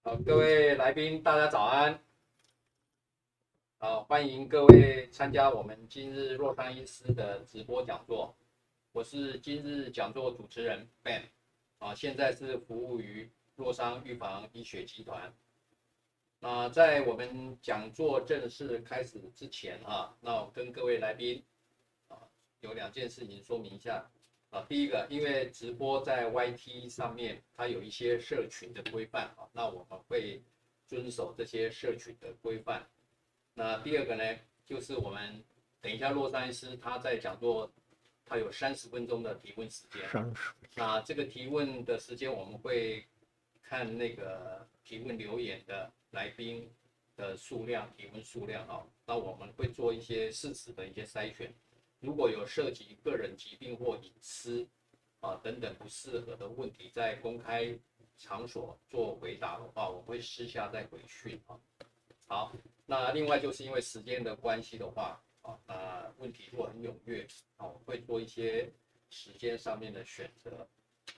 好，各位来宾，大家早安。好，欢迎各位参加我们今日洛桑医师的直播讲座。我是今日讲座主持人 Ben。现在是服务于洛桑预防医学集团。那在我们讲座正式开始之前那我跟各位来宾有2件事情说明一下。第一个，因为直播在 YT 上面，它有一些社群的规范那我们会遵守这些社群的规范。那第二个呢，就是我们等一下洛桑医师他在讲座，他有30分钟的提问时间。那这个提问的时间，我们会看那个提问留言的来宾的数量，提问数量那我们会做一些适时的一些筛选。如果有涉及个人疾病或隐私等等不适合的问题，在公开场所做回答的话，我会私下再回讯好，那另外就是因为时间的关系的话那问题如果很踊跃我会做一些时间上面的选择。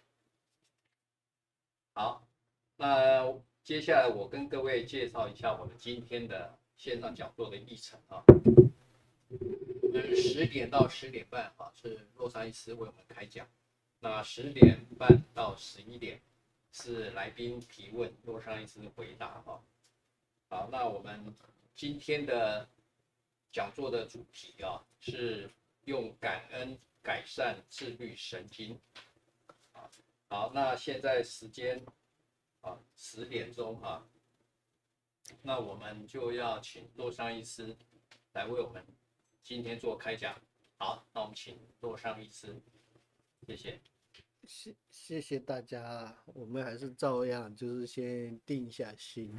好，那接下来我跟各位介绍一下我们今天的线上讲座的议程我们10点到10点半是洛桑医师为我们开讲。那10点半到11点是来宾提问，洛桑医师回答好，那我们今天的讲座的主题是用感恩改善自律神经。好，那现在时间10点钟那我们就要请洛桑医师来为我们今天做开讲。好，那我们请洛桑医师，谢谢。 谢谢大家，我们还是照样，就是先定下心。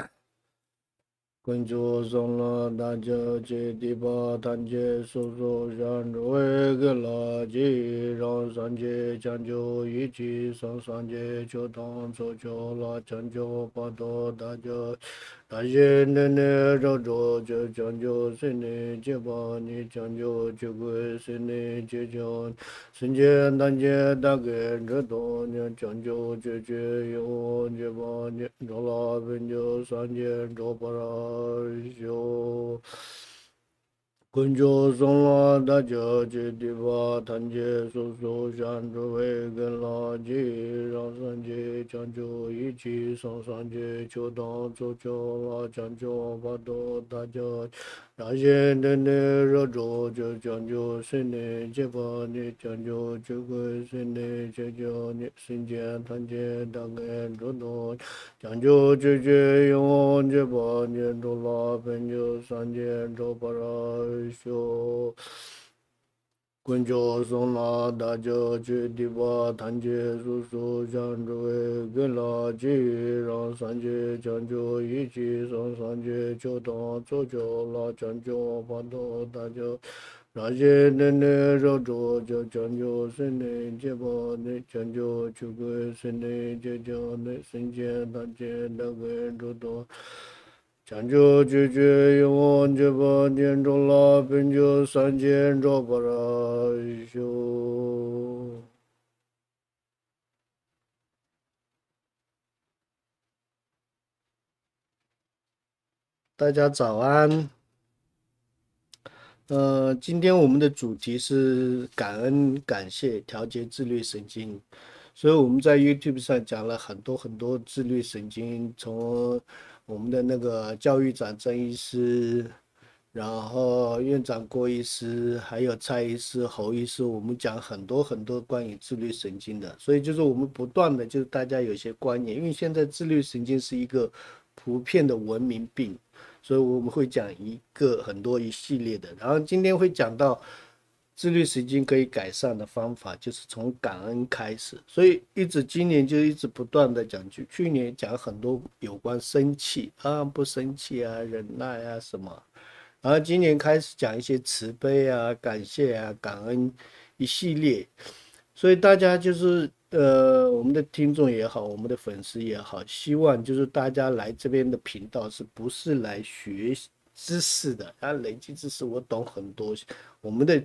关注上了大家接地把团结搜索向着为个垃圾，让三界讲究一起上三界就当做就拉讲究把多大家那些年年绕着就讲究谁呢结巴你讲究就归谁呢结交瞬间单间大概这多年讲究解决有结巴你绕拉本就三件着不拉修，工作送了大家接地把团结叔叔向着为跟垃圾，让三界讲究一起上三界就当做就拉讲究把多大家那些年年绕着就讲究谁呢结巴你讲究就归谁呢解救你心间团结大概这多讲究解决用结巴念着拉本就三件着把拉修。滚脚送拉大家去地把团结叔叔向着为跟垃圾，让三界讲究一起上三界就当做就拉讲究把头大家那些年年绕着就讲究谁呢结巴你讲究去归谁呢结交你身间团结那个主动。讲究解决用这把年中了，本就三千着把它修。大家早安。今天我们的主题是感恩、感谢、调节自律神经，所以我们在 YouTube 上讲了很多很多自律神经，从我们的那个教育长郑医师，然后院长郭医师，还有蔡医师、侯医师，我们讲很多很多关于自律神经的，所以就是我们不断的就是大家有些观念，因为现在自律神经是一个普遍的文明病。所以我们会讲很多一系列的，然后今天会讲到自律神经可以改善的方法，就是从感恩开始。所以今年就一直不断的讲，去年讲很多有关生气不生气忍耐什么，然后今年开始讲一些慈悲感谢感恩一系列。所以大家就是我们的听众也好，我们的粉丝也好，希望就是大家来这边的频道是不是来学知识的？累积知识我懂很多。我们的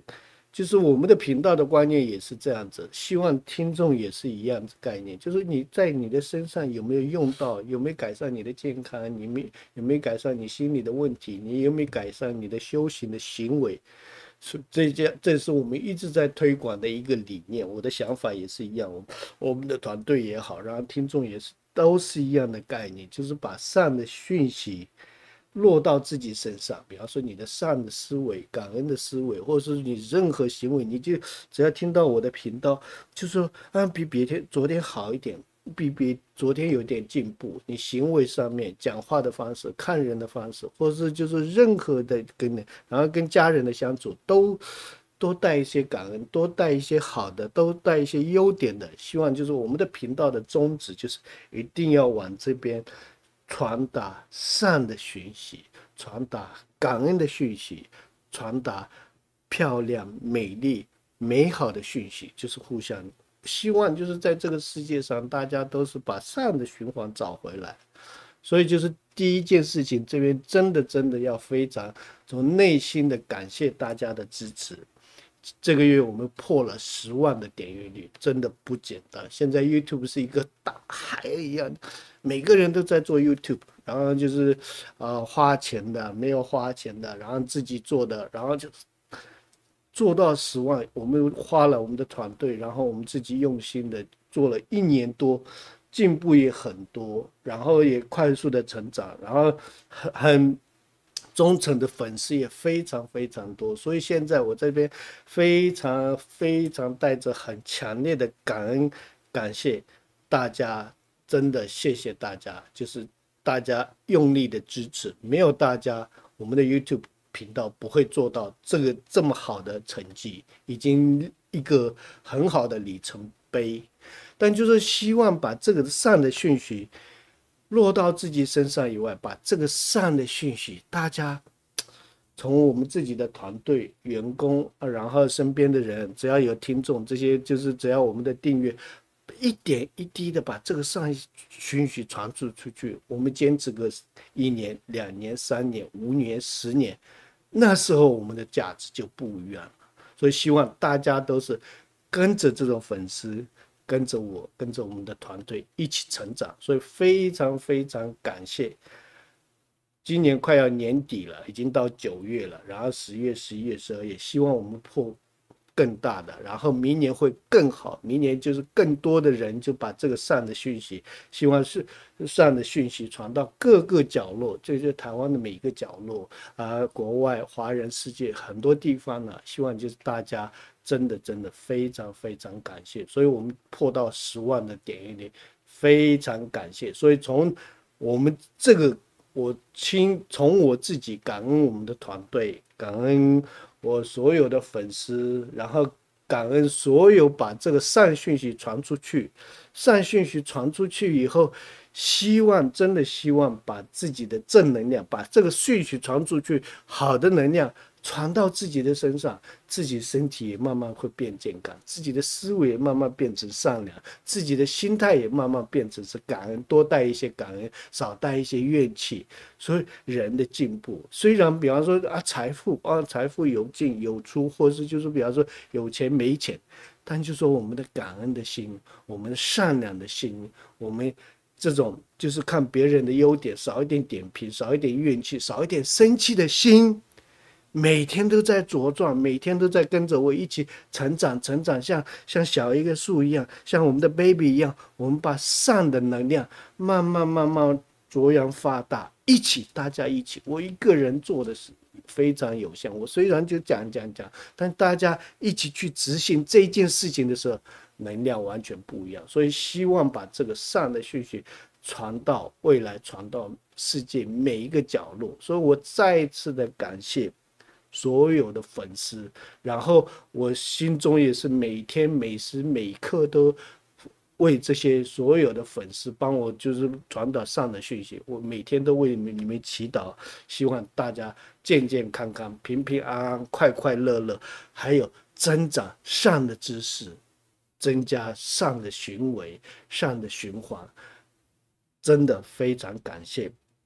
就是我们的频道的观念也是这样子，希望听众也是一样的概念，就是你在你的身上有没有用到，有没有改善你的健康，有没有改善你心理的问题，你有没有改善你的修行的行为，这是我们一直在推广的一个理念。我的想法也是一样，我们的团队也好，然后听众也是都是一样的概念，就是把善的讯息落到自己身上，比方说你的善的思维、感恩的思维，或者是你任何行为，你就只要听到我的频道，就说比昨天好一点，比昨天有点进步。你行为上面、讲话的方式、看人的方式，或者是就是任何的然后跟家人的相处都多带一些感恩，多带一些好的，都带一些优点的。希望就是我们的频道的宗旨就是一定要往这边传达善的讯息，传达感恩的讯息，传达漂亮、美丽、美好的讯息，就是互相希望，就是在这个世界上，大家都是把善的循环找回来。所以就是第一件事情，这边真的要非常从内心的感谢大家的支持。这个月我们破了10万的点阅率，真的不简单。现在 YouTube 是一个大海一样，每个人都在做 YouTube， 然后就是花钱的，没有花钱的，然后自己做的，然后就做到10万。我们花了我们的团队，然后我们自己用心的做了1年多，进步也很多，然后也快速的成长，然后很忠诚的粉丝也非常多，所以现在我这边非常带着很强烈的感恩感谢大家，真的谢谢大家，就是大家用力的支持，没有大家，我们的 YouTube 频道不会做到这么好的成绩，已经一个很好的里程碑。但就是希望把这个善的讯息落到自己身上以外，把这个善的讯息，大家从我们自己的团队、员工，然后身边的人，只要有听众，这些就是只要我们的订阅，一点一滴的把这个善讯息传出去。我们坚持个1年、2年、3年、5年、10年，那时候我们的价值就不一样了。所以希望大家都是跟着这种粉丝。跟着我，跟着我们的团队一起成长，所以非常感谢。今年快要年底了，已经到9月了，然后10月、11月、12月，希望我们破更大的，然后明年会更好。明年就是更多的人就把这个善的讯息，希望是善的讯息传到各个角落，就是台湾的每一个角落国外华人世界很多地方呢，希望就是大家。真的非常感谢，所以我们破到10万的点阅率，非常感谢。所以从我们这个，从我自己感恩我们的团队，感恩我所有的粉丝，然后感恩所有把这个善讯息传出去，善讯息传出去以后，真的希望把自己的正能量，把这个讯息传出去，好的能量。传到自己的身上，自己身体也慢慢会变健康，自己的思维也慢慢变成善良，自己的心态也慢慢变成是感恩，多带一些感恩，少带一些怨气。所以人的进步，虽然比方说财富有进有出，或是就是比方说有钱没钱，但就说我们的感恩的心，我们善良的心，我们这种就是看别人的优点，少一点点评，少一点怨气，少一点生气的心。每天都在茁壮，每天都在跟着我一起成长，像小一个树一样，像我们的 baby 一样，我们把善的能量慢慢茁扬发大，大家一起。我一个人做的是非常有限，我虽然就讲，但大家一起去执行这件事情的时候，能量完全不一样。所以希望把这个善的讯息传到未来，传到世界每一个角落。所以我再次的感谢。所有的粉丝，然后我心中也是每天每时每刻都为这些所有的粉丝帮我就是传达善的讯息，我每天都为你们祈祷，希望大家健健康康、平平安安、快乐，还有增长善的知识，增加善的行为、善的循环，真的非常感谢。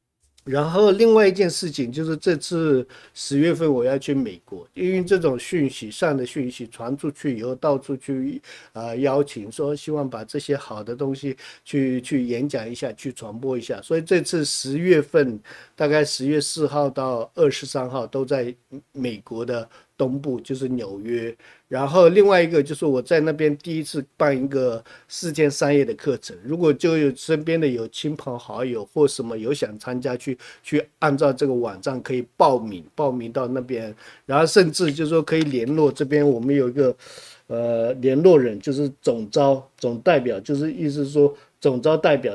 然后另外一件事情就是这次10月份我要去美国，因为这种讯息上的讯息传出去以后，到处去邀请说希望把这些好的东西去演讲一下，去传播一下。所以这次10月份大概10月4号到23号都在美国的东部，就是纽约。然后另外一个就是我在那边第一次办一个4天3夜的课程，如果就有身边的有亲朋好友或什么有想参加去按照这个网站可以报名到那边，然后甚至就是说可以联络这边我们有一个联络人，就是总代表，就是意思是说总招代表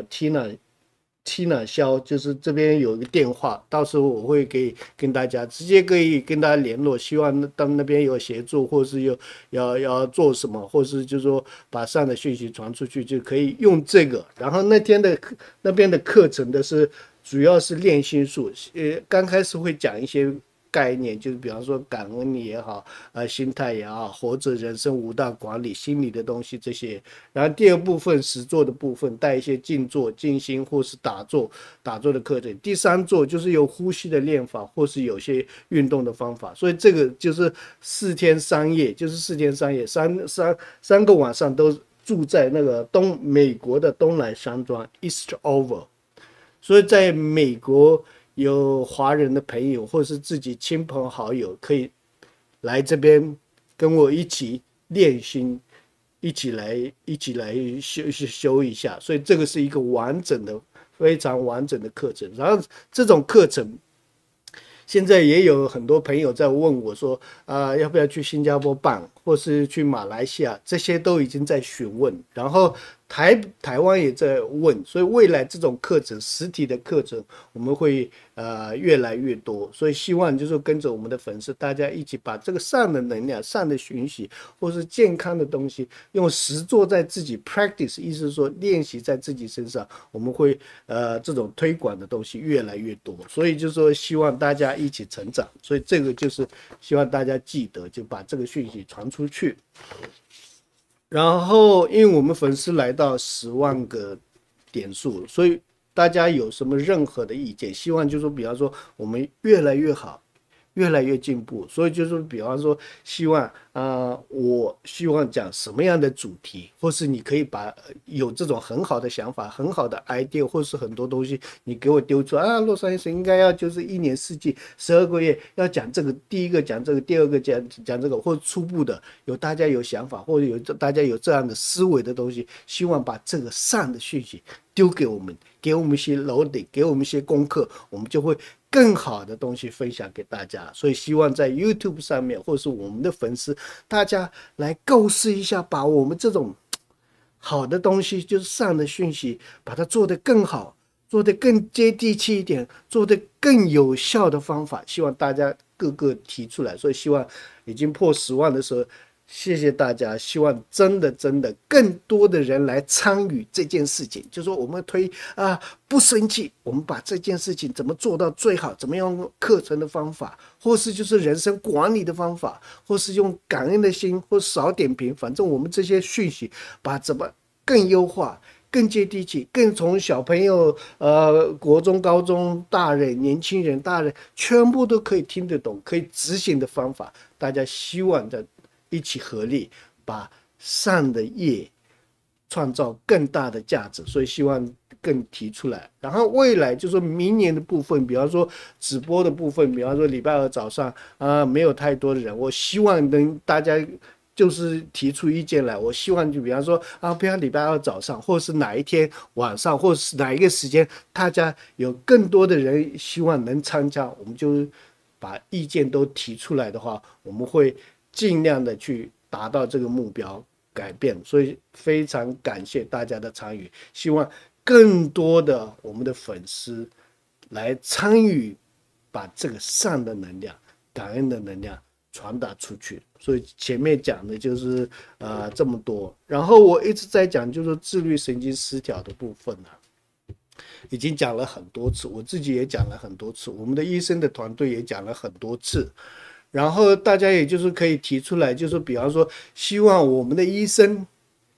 Tina 肖，就是这边有一个电话，到时候我会跟大家直接可以跟大家联络，希望他们那边有协助，或是要做什么，或是就是说把上的讯息传出去，就可以用这个。然后那边的课程主要是练心术，刚开始会讲一些概念，就是比方说感恩也好，心态也好，或者人生5大管理、心理的东西这些。然后第二部分实作的部分，带一些静坐、静心或是打坐的课程。第三座就是有呼吸的练法，或是有些运动的方法。所以这个就是4天3夜，就是4天3夜，三个晚上都住在那个美国的东南山庄 Eastover。所以在美国有华人的朋友，或是自己亲朋好友，可以来这边跟我一起练心，一起来修一下。所以这个是一个非常完整的课程。然后这种课程现在也有很多朋友在问我说，要不要去新加坡办，或是去马来西亚，这些都已经在询问。然后台湾也在问，所以未来这种课程，实体的课程，我们会越来越多。所以希望就是跟着我们的粉丝，大家一起把这个善的能量、善的讯息，或是健康的东西，用实做在自己 practice， 意思是说练习在自己身上，我们会这种推广的东西越来越多。所以就是说希望大家一起成长。所以这个就是希望大家记得，就把这个讯息传出去。然后，因为我们粉丝来到10万个点数，所以大家有什么任何的意见，希望就是说，比方说我们越来越好，越来越进步。所以就是比方说，我希望讲什么样的主题，或是你可以有这种很好的想法、很好的 idea， 或是很多东西你给我丢出来洛杉矶应该要就是1年4季12个月要讲这个，第一个讲这个，第二个讲这个，或初步的大家有想法，或者大家有这样的思维的东西，希望把这个上的讯息丢给我们，给我们一些楼顶，给我们一些功课，我们就会更好的东西分享给大家。所以希望在 YouTube 上面，或是我们的粉丝，大家来构思一下，把我们这种好的东西，就是上的讯息，把它做得更好，做得更接地气一点，做得更有效的方法，希望大家各个提出来。所以希望已经破10万的时候，谢谢大家，希望真的更多的人来参与这件事情。就说我们不生气，我们把这件事情怎么做到最好，怎么用课程的方法，或是就是人生管理的方法，或是用感恩的心，或少点评，反正我们这些讯息把怎么更优化，更接地气，更从小朋友、国中、高中、大人、年轻人、大人，全部都可以听得懂、可以执行的方法。大家希望在一起合力，把善的业创造更大的价值，所以希望更提出来。然后未来就是说明年的部分，比方说直播的部分，比方说礼拜2早上没有太多的人，我希望大家就是提出意见来。我希望就比方说不要礼拜2早上，或是哪一天晚上，或是哪一个时间，大家有更多的人希望能参加，我们就把意见都提出来的话，我们会尽量的去达到这个目标改变。所以非常感谢大家的参与，希望更多的我们的粉丝来参与，把这个善的能量、感恩的能量传达出去。所以前面讲的就是这么多。然后我一直在讲就是自律神经失调的部分已经讲了很多次，我自己也讲了很多次，我们的医生的团队也讲了很多次。然后大家也就是可以提出来，就是比方说希望我们的医生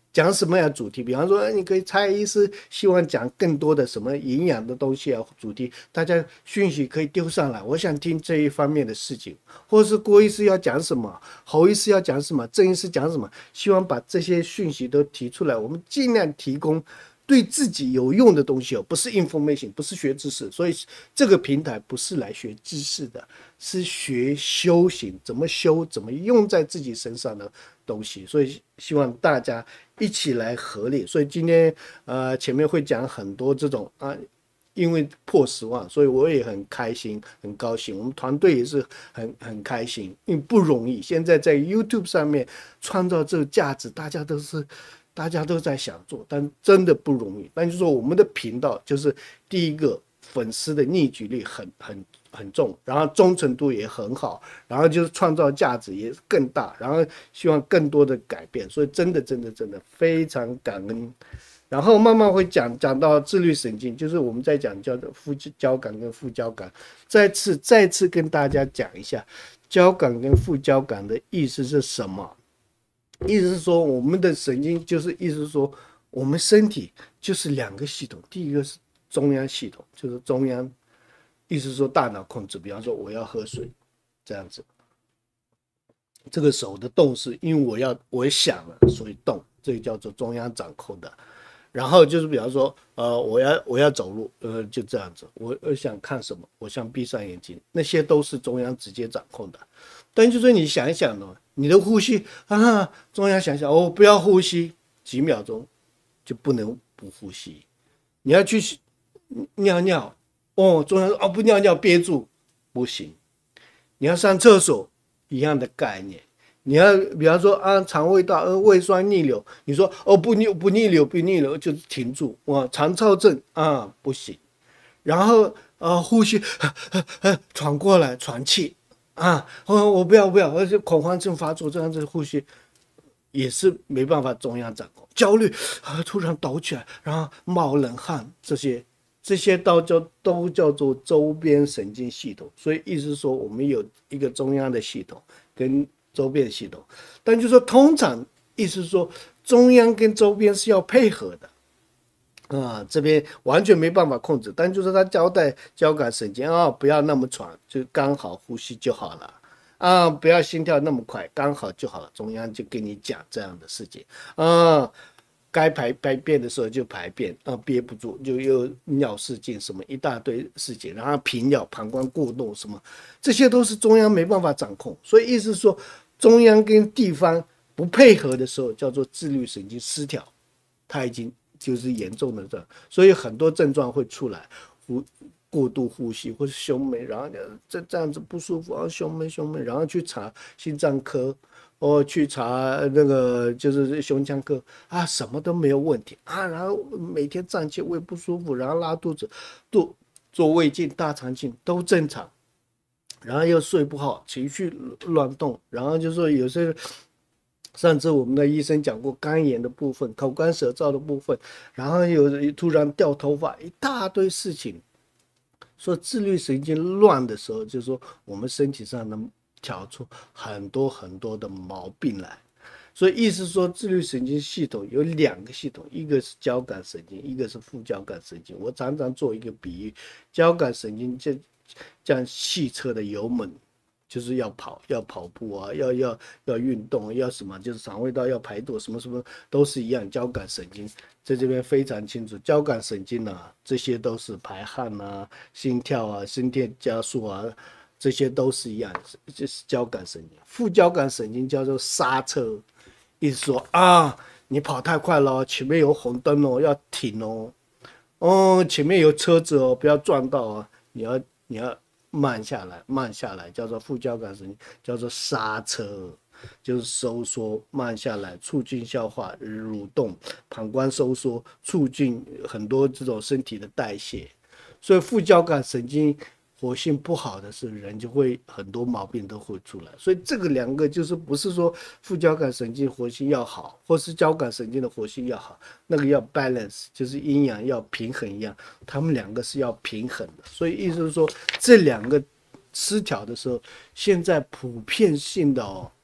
讲什么样的主题？比方说，你可以蔡医师希望讲更多的什么营养的东西啊，主题，大家讯息可以丢上来，我想听这一方面的事情，或者是郭医师要讲什么，侯医师要讲什么，郑医师讲什么，希望把这些讯息都提出来，我们尽量提供对自己有用的东西哦，不是 information， 不是学知识，所以这个平台不是来学知识的，是学修行，怎么修，怎么用在自己身上的东西，所以希望大家一起来合力。所以今天前面会讲很多这种因为破10万，所以我也很开心，很高兴。我们团队也是很开心，因为不容易。现在在 YouTube 上面创造这个价值，大家都在想做，但真的不容易。但就是说，我们的频道就是第一个，粉丝的凝聚力很重，然后忠诚度也很好，然后就是创造价值也更大，然后希望更多的改变。所以真的非常感恩。然后慢慢会讲到自律神经，就是我们在讲叫做副交感跟副交感。再次跟大家讲一下，交感跟副交感的意思是什么？意思是说，我们的神经就是意思是说，我们身体就是2个系统，第一个是中央系统，就是中央，意思是说大脑控制，比方说我要喝水，这样子，这个手的动是因为我想了，所以动，这个叫做中央掌控的。然后就是比方说，我要走路，就这样子，我想看什么，我想闭上眼睛，那些都是中央直接掌控的。但就是你想一想呢，你的呼吸中央想想，不要呼吸，几秒钟就不能不呼吸。你要去尿尿，中央说不尿尿憋住，不行。你要上厕所，一样的概念。你要比方说肠胃道胃酸逆流，你说不逆流就停住，肠燥症不行。然后呼吸喘过来喘气我不要，而且恐慌症发作这样子呼吸也是没办法中央掌控。焦虑突然抖起来，然后冒冷汗，这些都叫做周边神经系统。所以意思是说，我们有一个中央的系统跟周边系统，但就是说通常意思是说，中央跟周边是要配合的这边完全没办法控制，但就是他交代交感神经不要那么喘，就刚好呼吸就好了不要心跳那么快，刚好就好了。中央就跟你讲这样的事情该排便的时候就排便憋不住就又尿失禁什么一大堆事情，然后频尿、膀胱过动什么，这些都是中央没办法掌控。所以意思是说，中央跟地方不配合的时候，叫做自律神经失调，它已经就是严重的这样，所以很多症状会出来，过度呼吸或是胸闷，然后这样子不舒服胸闷，然后去查心脏科。去查那个就是胸腔科什么都没有问题然后每天胀气、胃不舒服，然后拉肚子，做胃镜、大肠镜都正常，然后又睡不好，情绪乱动，然后就说有些上次我们的医生讲过肝炎的部分、口干舌燥的部分，然后有突然掉头发，一大堆事情。说自律神经乱的时候，就是说我们身体上能调出很多的毛病来。所以意思说，自律神经系统有2个系统，一个是交感神经，一个是副交感神经。我常常做一个比喻，交感神经就像汽车的油门，就是要跑步要运动，要什么就是肠胃道要排毒，什么都是一样。交感神经在这边非常清楚，交感神经这些都是排汗心跳心跳加速这些都是一样，就是交感神经。副交感神经叫做刹车，意思说你跑太快了，前面有红灯要停前面有车子不要撞到你要慢下来，叫做副交感神经，叫做刹车，就是收缩慢下来，促进消化蠕动，膀胱收缩，促进很多这种身体的代谢。所以副交感神经活性不好的是人就会很多毛病都会出来。所以这个2个就是不是说副交感神经活性要好，或是交感神经的活性要好，那个要 balance， 就是阴阳要平衡一样，他们2个是要平衡的。所以意思是说，这2个失调的时候，现在普遍性的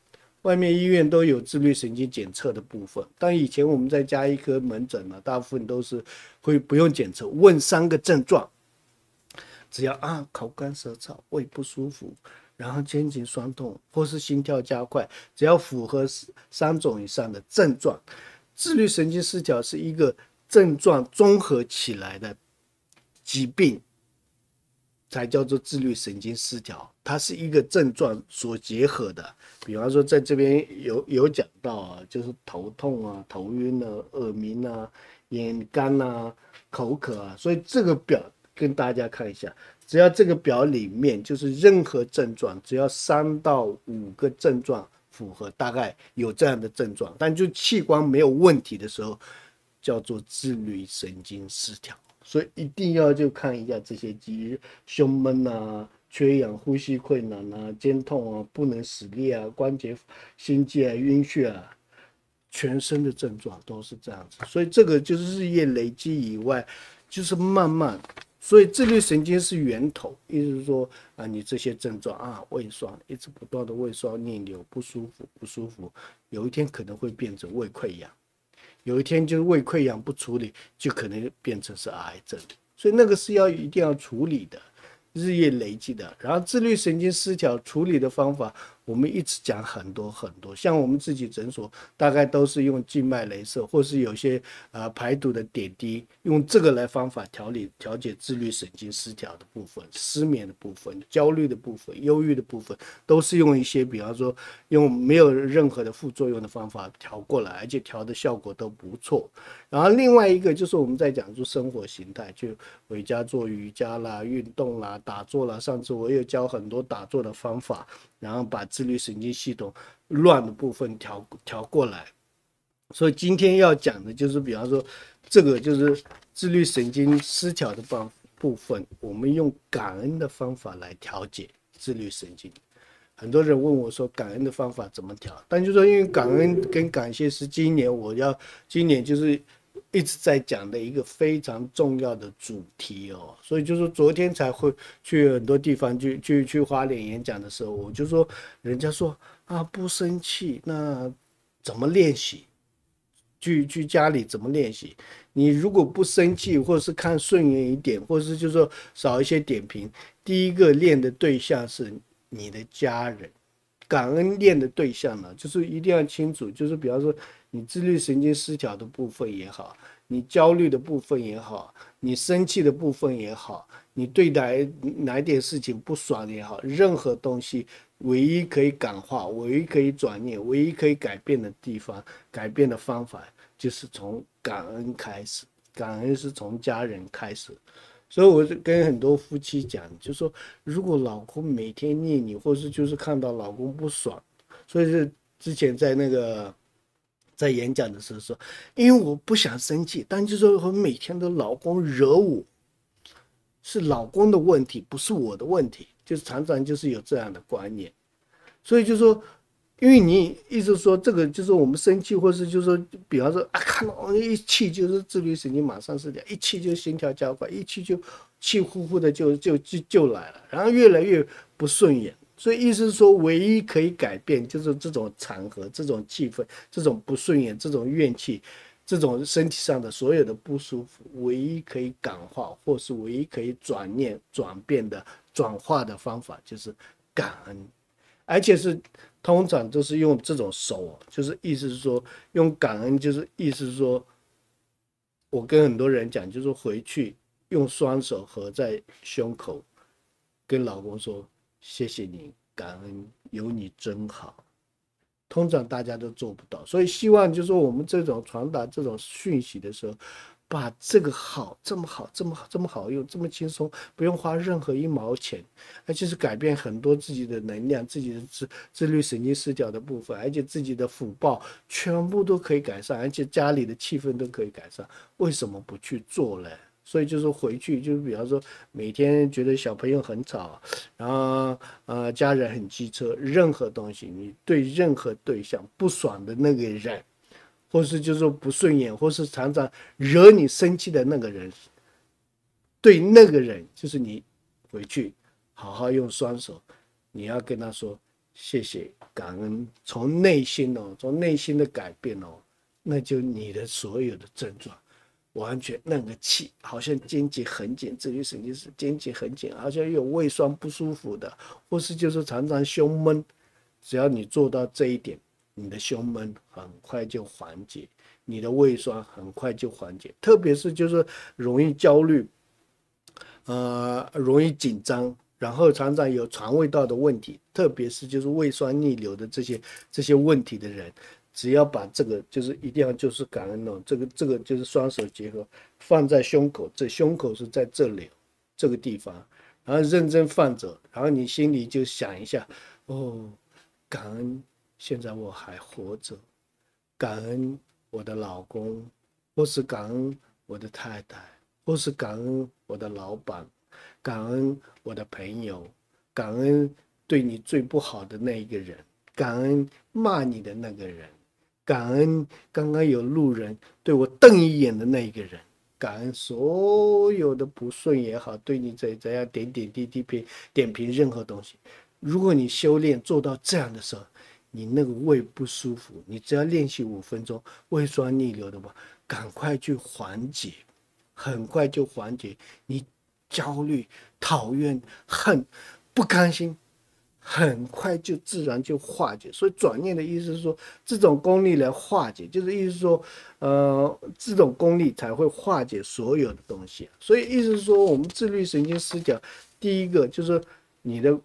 外面医院都有自律神经检测的部分，但以前我们在家医科门诊呢，大部分都是会不用检测，问3个症状，只要口干舌燥、胃不舒服，然后肩颈酸痛或是心跳加快，只要符合3种以上的症状，自律神经失调是一个症状综合起来的疾病，才叫做自律神经失调。它是一个症状所结合的，比方说在这边有讲到啊，就是头痛啊、头晕啊、耳鸣啊、眼干啊、口渴啊，所以这个表跟大家看一下，只要这个表里面就是任何症状，只要3到5个症状符合，大概有这样的症状，但就器官没有问题的时候，叫做自律神经失调。所以一定要就看一下这些肌肉，胸闷啊、缺氧、呼吸困难啊、肩痛啊、不能使力啊、关节、心悸啊、晕血啊，全身的症状都是这样子。所以这个就是日夜累积以外，就是慢慢。所以自律神经是源头，意思是说你这些症状胃酸一直不断的胃酸逆流不舒服，有一天可能会变成胃溃疡。有一天就是胃溃疡不处理，就可能变成是癌症，所以那个是一定要处理的，日夜累积的。然后自律神经失调处理的方法，我们一直讲很多，像我们自己诊所大概都是用静脉雷射，或是有些排毒的点滴，用这个来方法调节自律神经失调的部分、失眠的部分、焦虑的部分、忧郁的部分，都是用一些比方说用没有任何的副作用的方法调过来，而且调的效果都不错。然后另外一个就是我们在讲说生活形态，就回家做瑜伽啦、运动啦、打坐啦，上次我也教很多打坐的方法，然后把自律神经系统乱的部分调过来。所以今天要讲的就是比方说这个就是自律神经失调的部分，我们用感恩的方法来调节自律神经。很多人问我说感恩的方法怎么调，但就是说因为感恩跟感谢是今年就是一直在讲的一个非常重要的主题哦，所以就是昨天才会去很多地方去花莲演讲的时候，我就说人家说不生气，那怎么练习？去家里怎么练习？你如果不生气，或者是看顺眼一点，或者是就是说少一些点评，第一个练的对象是你的家人。感恩练的对象呢，就是一定要清楚，就是比方说你自律神经失调的部分也好，你焦虑的部分也好，你生气的部分也好，你对哪一点事情不爽也好，任何东西唯一可以感化、唯一可以转念、唯一可以改变的地方、改变的方法，就是从感恩开始。感恩是从家人开始。所以我就跟很多夫妻讲，就说如果老公每天念你，或是就是看到老公不爽，所以是之前在演讲的时候说，因为我不想生气，但就是说我每天都老公惹我，是老公的问题，不是我的问题，就是常常就是有这样的观念，所以就说。因为你意思说这个就是我们生气，或是就是说，比方说看到一气就是自律神经马上失调，一气就心跳加快，一气就气呼呼的就来了，然后越来越不顺眼。所以意思是说，唯一可以改变就是这种场合、这种气氛、这种不顺眼、这种怨气、这种身体上的所有的不舒服，唯一可以感化，或是唯一可以转念转变的转化的方法就是感恩。而且是通常都是用这种手，就是意思是说用感恩，就是意思是说，我跟很多人讲，就是回去用双手合在胸口，跟老公说谢谢你，感恩有你真好。通常大家都做不到，所以希望就是说我们这种传达这种讯息的时候，把这个好这么好用，这么轻松，不用花任何1毛钱，而且是改变很多自己的能量、自己的自律神经失调的部分，而且自己的福报全部都可以改善，而且家里的气氛都可以改善，为什么不去做呢？所以就是回去，就是比方说每天觉得小朋友很吵，然后家人很机车，任何东西你对任何对象不爽的那个人，或是就是说不顺眼，或是常常惹你生气的那个人，对那个人就是你回去好好用双手，你要跟他说谢谢，感恩，从内心哦，从内心的改变哦，那就你的所有的症状，完全那个气，好像肩节很紧，自律神经是肩节很紧，好像有胃酸不舒服的，或是就是常常胸闷，只要你做到这一点，你的胸闷很快就缓解，你的胃酸很快就缓解，特别是就是容易焦虑，容易紧张，然后常常有肠胃道的问题，特别是就是胃酸逆流的这些问题的人，只要把这个就是一定要就是感恩哦，这个就是双手结合放在胸口，这胸口是在这里这个地方，然后认真放着，然后你心里就想一下，哦，感恩现在我还活着，感恩我的老公，或是感恩我的太太，或是感恩我的老板，感恩我的朋友，感恩对你最不好的那一个人，感恩骂你的那个人，感恩刚刚有路人对我瞪一眼的那一个人，感恩所有的不顺也好，对你怎样点点滴滴点评任何东西。如果你修炼做到这样的时候，你那个胃不舒服，你只要练习5分钟，胃酸逆流的话，赶快去缓解，很快就缓解你焦虑、讨厌、恨、不甘心，很快就自然就化解。所以转念的意思是说，这种功力来化解，就是意思说，这种功力才会化解所有的东西。所以意思是说，我们自律神经失调，第一个就是你的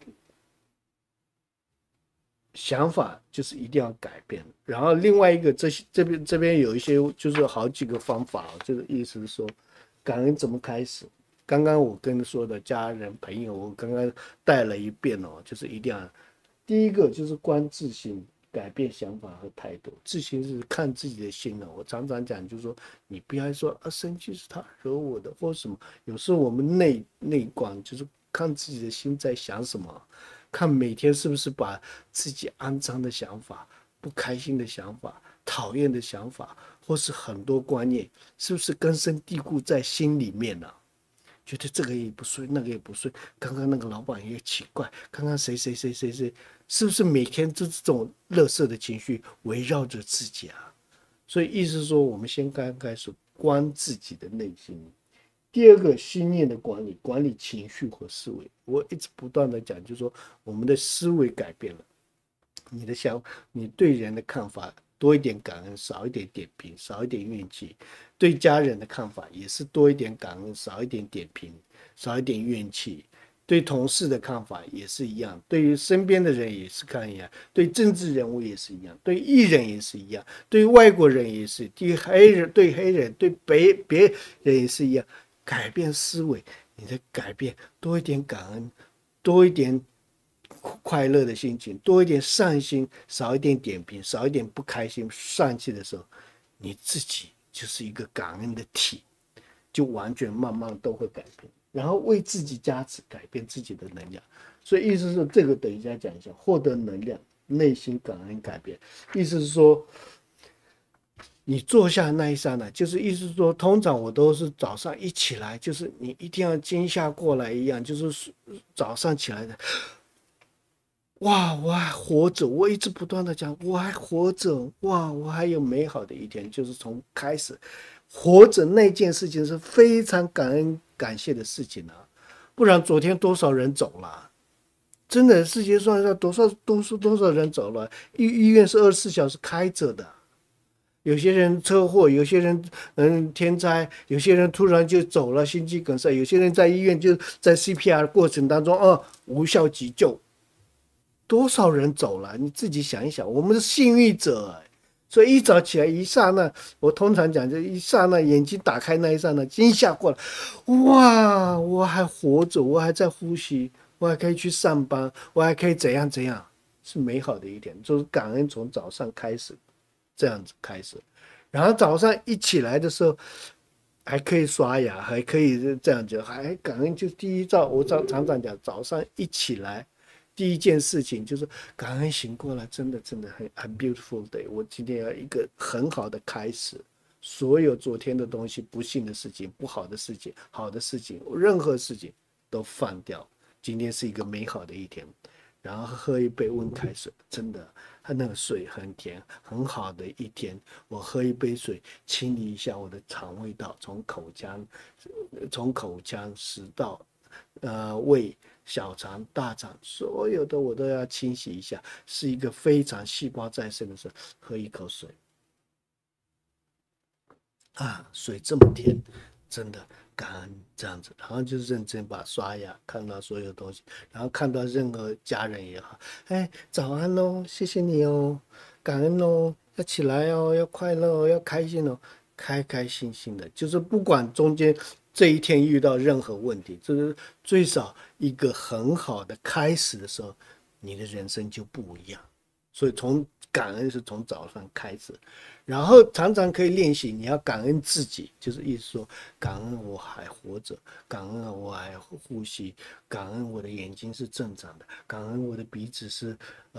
想法就是一定要改变，然后另外一个这边有一些就是好几个方法，就是意思是说，感恩怎么开始？刚刚我跟你说的家人朋友，我刚刚带了一遍哦，就是一定要第一个就是观自心，改变想法和态度。自心是看自己的心哦。我常常讲，就是说你不要说生气是他惹我的或什么，有时候我们内观就是看自己的心在想什么。看每天是不是把自己肮脏的想法、不开心的想法、讨厌的想法，或是很多观念，是不是根深蒂固在心里面呢、觉得这个也不顺，那个也不顺，刚刚那个老板也奇怪，刚刚谁，是不是每天就这种垃圾的情绪围绕着自己啊？所以意思是说，我们先刚开始观自己的内心。第二个心念的管理，管理情绪和思维。我一直不断的讲，就是说我们的思维改变了，你对人的看法多一点感恩，少一点点评，少一点怨气；对家人的看法也是多一点感恩，少一点点评，少一点怨气。对同事的看法也是一样，对于身边的人也是看一样，对政治人物也是一样，对艺人也是一样，对外国人也是，对黑人，对别人也是一样。改变思维，你的改变多一点感恩，多一点快乐的心情，多一点善心，少一点点评，少一点不开心、丧气的时候，你自己就是一个感恩的体，就完全慢慢都会改变，然后为自己加持，改变自己的能量。所以意思是这个等一下讲一下，获得能量，内心感恩改变，意思是说。你坐下那一刹那，就是意思说，通常我都是早上一起来，就是你一定要惊吓过来一样，就是早上起来的，哇，我还活着，我一直不断的讲，我还活着，哇，我还有美好的一天，就是从开始活着那件事情是非常感恩感谢的事情啊，不然昨天多少人走了，真的世界上多少人走了，医院是24小时开着的。有些人车祸，有些人天灾，有些人突然就走了，心肌梗塞，有些人在医院就在 CPR 过程当中无效急救，多少人走了？你自己想一想，我们是幸运者，所以一早起来一刹那，我通常讲就一刹那眼睛打开那一刹那，惊吓过来，哇，我还活着，我还在呼吸，我还可以去上班，我还可以怎样，是美好的一天，就是感恩从早上开始。这样子开始，然后早上一起来的时候，还可以刷牙，还可以这样子，还感恩。就第一照，我常常讲，早上一起来，第一件事情就是感恩醒过来，真的很 beautiful day。我今天要一个很好的开始，所有昨天的东西，不幸的事情、不好的事情、好的事情，任何事情都放掉。今天是一个美好的一天。 然后喝一杯温开水，真的，它那个水很甜，很好的一天。我喝一杯水，清理一下我的肠胃道，从口腔、食道、胃、小肠、大肠，所有的我都要清洗一下，是一个非常细胞再生的时候，喝一口水。啊，水这么甜，真的感恩这样子，然后就认真把刷牙，看到所有东西，然后看到任何家人也好，哎，早安哦，谢谢你哦，感恩哦，要起来哦，要快乐哦，要开心哦，开开心心的，就是不管中间这一天遇到任何问题，就是最少一个很好的开始的时候，你的人生就不一样。所以从感恩是从早上开始，然后常常可以练习，你要感恩自己，就是意思说，感恩我还活着，感恩我还呼吸，感恩我的眼睛是正常的，感恩我的鼻子是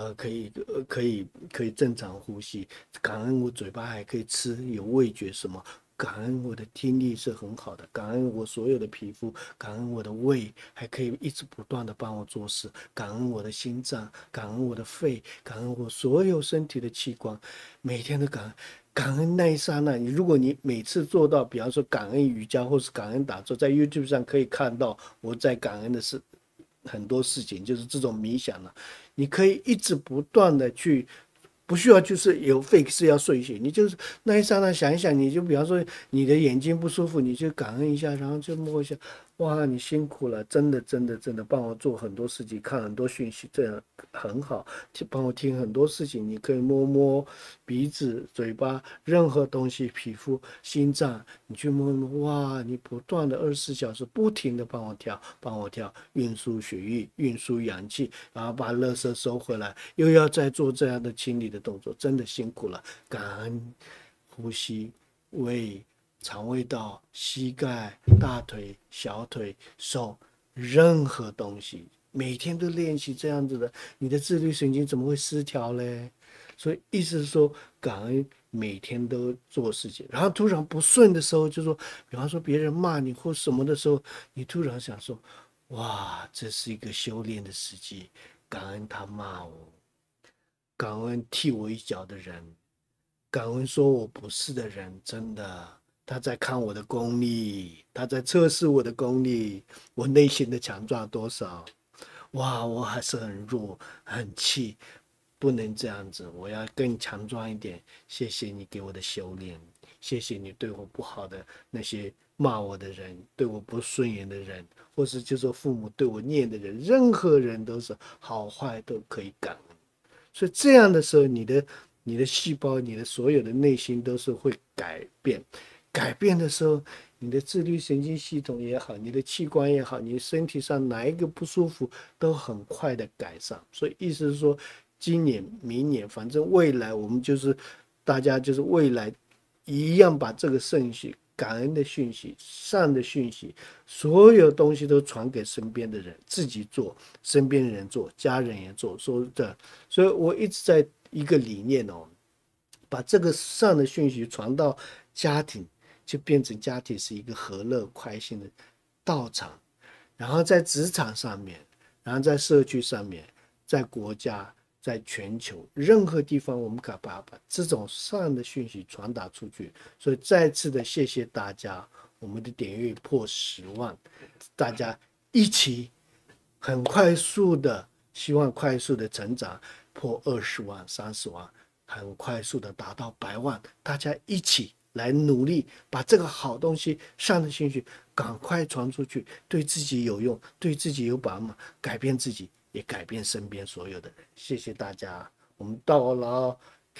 可以正常呼吸，感恩我嘴巴还可以吃，有味觉什么。感恩我的听力是很好的，感恩我所有的皮肤，感恩我的胃还可以一直不断的帮我做事，感恩我的心脏，感恩我的肺，感恩我所有身体的器官，每天都感恩。感恩那一刹那，如果你每次做到，比方说感恩瑜伽或是感恩打坐，在 YouTube 上可以看到我在感恩的事很多事情，就是这种冥想了，你可以一直不断的去。不需要就是有 fake 是要睡醒，你就是那一刹那想一想，你就比方说你的眼睛不舒服，你就感恩一下，然后就摸一下，哇，你辛苦了，真的真的真的帮我做很多事情，看很多讯息，这样很好，帮我听很多事情，你可以摸摸鼻子、嘴巴，任何东西，皮肤、心脏，你去摸摸，哇，你不断的24小时不停的帮我跳，运输血液，运输氧气，然后把垃圾收回来，又要再做这样的清理的动作，真的辛苦了，感恩呼吸、胃、肠胃道、膝盖、大腿、小腿、手，任何东西，每天都练习这样子的，你的自律神经怎么会失调嘞？所以意思是说，感恩每天都做事情，然后突然不顺的时候，就说，比方说别人骂你或什么的时候，你突然想说，哇，这是一个修炼的时机，感恩他骂我，感恩踢我一脚的人，感恩说我不是的人，真的，他在看我的功力，他在测试我的功力，我内心的强壮多少？哇，我还是很弱，很气，不能这样子，我要更强壮一点。谢谢你给我的修炼，谢谢你对我不好的那些骂我的人，对我不顺眼的人，或是就说父母对我念的人，任何人都是好坏都可以感恩。所以这样的时候，你的细胞，你的所有的内心都是会改变。改变的时候，你的自律神经系统也好，你的器官也好，你身体上哪一个不舒服，都很快的改善。所以意思是说，今年、明年，反正未来我们就是大家就是未来一样把这个圣息、感恩的讯息、善的讯息，所有东西都传给身边的人，自己做，身边的人做，家人也做，说的。所以我一直在一个理念哦，把这个善的讯息传到家庭。就变成家庭是一个和乐开心的道场，然后在职场上面，然后在社区上面，在国家，在全球任何地方，我们可以把这种善的讯息传达出去。所以再次的谢谢大家，我们的点阅破10万，大家一起很快速的，希望快速的成长，破20万、30万，很快速的达到100万，大家一起来努力，把这个好东西、善的信息赶快传出去，对自己有用，对自己有把握，改变自己，也改变身边所有的人。谢谢大家，我们到了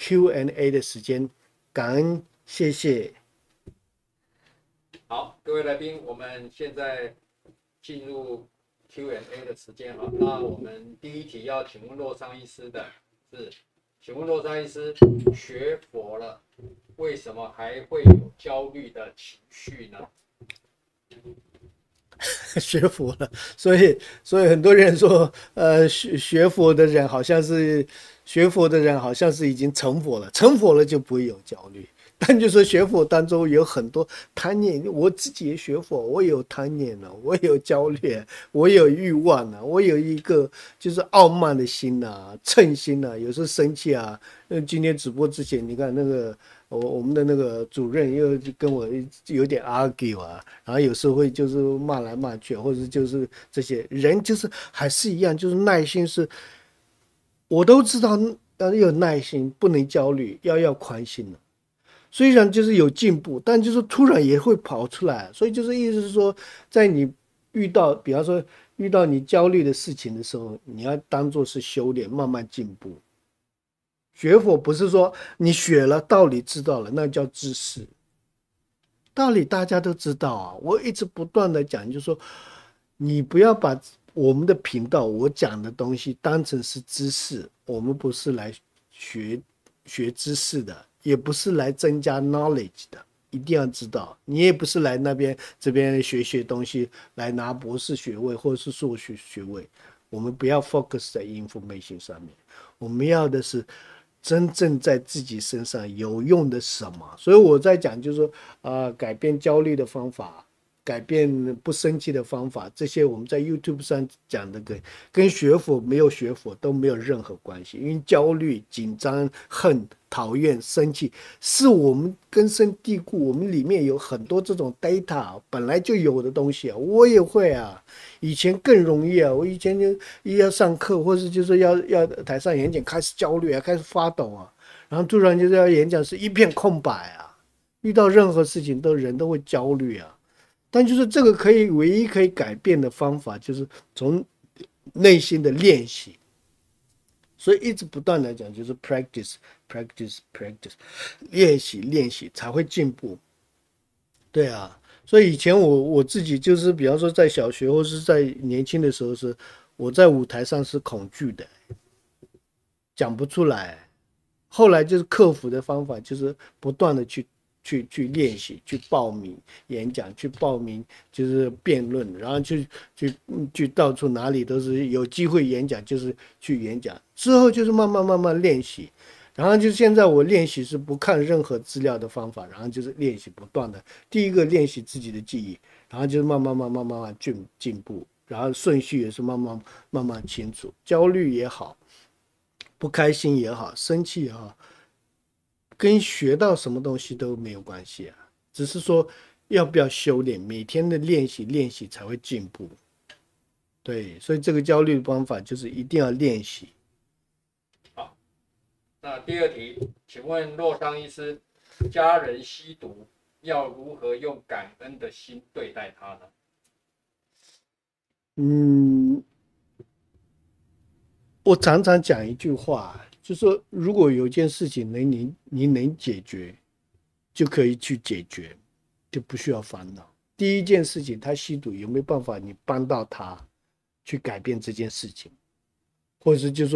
Q&A 的时间，感恩，谢谢。 好，各位来宾，我们现在进入 Q&A 的时间哈。那我们第一题要请问洛桑医师的是，请问洛桑医师，学佛了，为什么还会有焦虑的情绪呢？ 学佛了，所以很多人说，学佛的人好像是学佛的人好像是已经成佛了，成佛了就不会有焦虑。 但就是学佛当中有很多贪念，我自己也学佛，我有贪念了，我有焦虑，我有欲望了，我有一个就是傲慢的心呐、嗔心呐、有时候生气啊。今天直播之前，你看那个我们的那个主任又跟我有点 argue 啊，然后有时候会就是骂来骂去，或者就是这些人就是还是一样，就是耐心是，我都知道要有耐心，不能焦虑，要宽心了。虽然就是有进步，但就是突然也会跑出来，所以就是意思是说，在你遇到，比方说遇到你焦虑的事情的时候，你要当做是修炼，慢慢进步。学佛不是说你学了道理知道了，那叫知识。道理大家都知道啊，我一直不断的讲，就是说，你不要把我们的频道我讲的东西当成是知识，我们不是来学知识的，也不是来增加 knowledge 的，一定要知道，你也不是来这边学东西，来拿博士学位或者是硕士学位，我们不要 focus 在 information 上面，我们要的是真正在自己身上有用的什么。所以我在讲，就是说，改变焦虑的方法，改变不生气的方法，这些我们在 YouTube 上讲的跟学佛没有学佛都没有任何关系。因为焦虑、紧张、恨、讨厌、生气，是我们根深蒂固，我们里面有很多这种 data 本来就有的东西啊，我也会啊。以前更容易啊，我以前就一要上课，或是就是要台上演讲，开始焦虑啊，开始发抖啊，然后突然就是要演讲是一片空白啊，遇到任何事情人都会焦虑啊。但就是这个唯一可以改变的方法，就是从内心的练习。所以一直不断的讲，就是 practice，练习练习才会进步。对啊，所以以前我自己就是，比方说在小学或是在年轻的时候是，我在舞台上是恐惧的，讲不出来。后来就是克服的方法，就是不断的去练习，去报名演讲，去报名就是辩论，然后去到处哪里都是有机会演讲，就是去演讲。之后就是慢慢练习，然后就现在我练习是不看任何资料的方法，然后就是练习不断的。第一个练习自己的记忆，然后就是慢慢进步，然后顺序也是慢慢清楚。焦虑也好，不开心也好，生气也好，跟学到什么东西都没有关系啊，只是说要不要修炼，每天的练习才会进步。对，所以这个焦虑的方法就是一定要练习。 好，那第二题，请问洛桑医师，家人吸毒要如何用感恩的心对待他呢？ 嗯，我常常讲一句话，就说如果有件事情你能解决，就可以去解决，就不需要烦恼。第一件事情，他吸毒有没有办法你帮到他去改变这件事情，或者是就说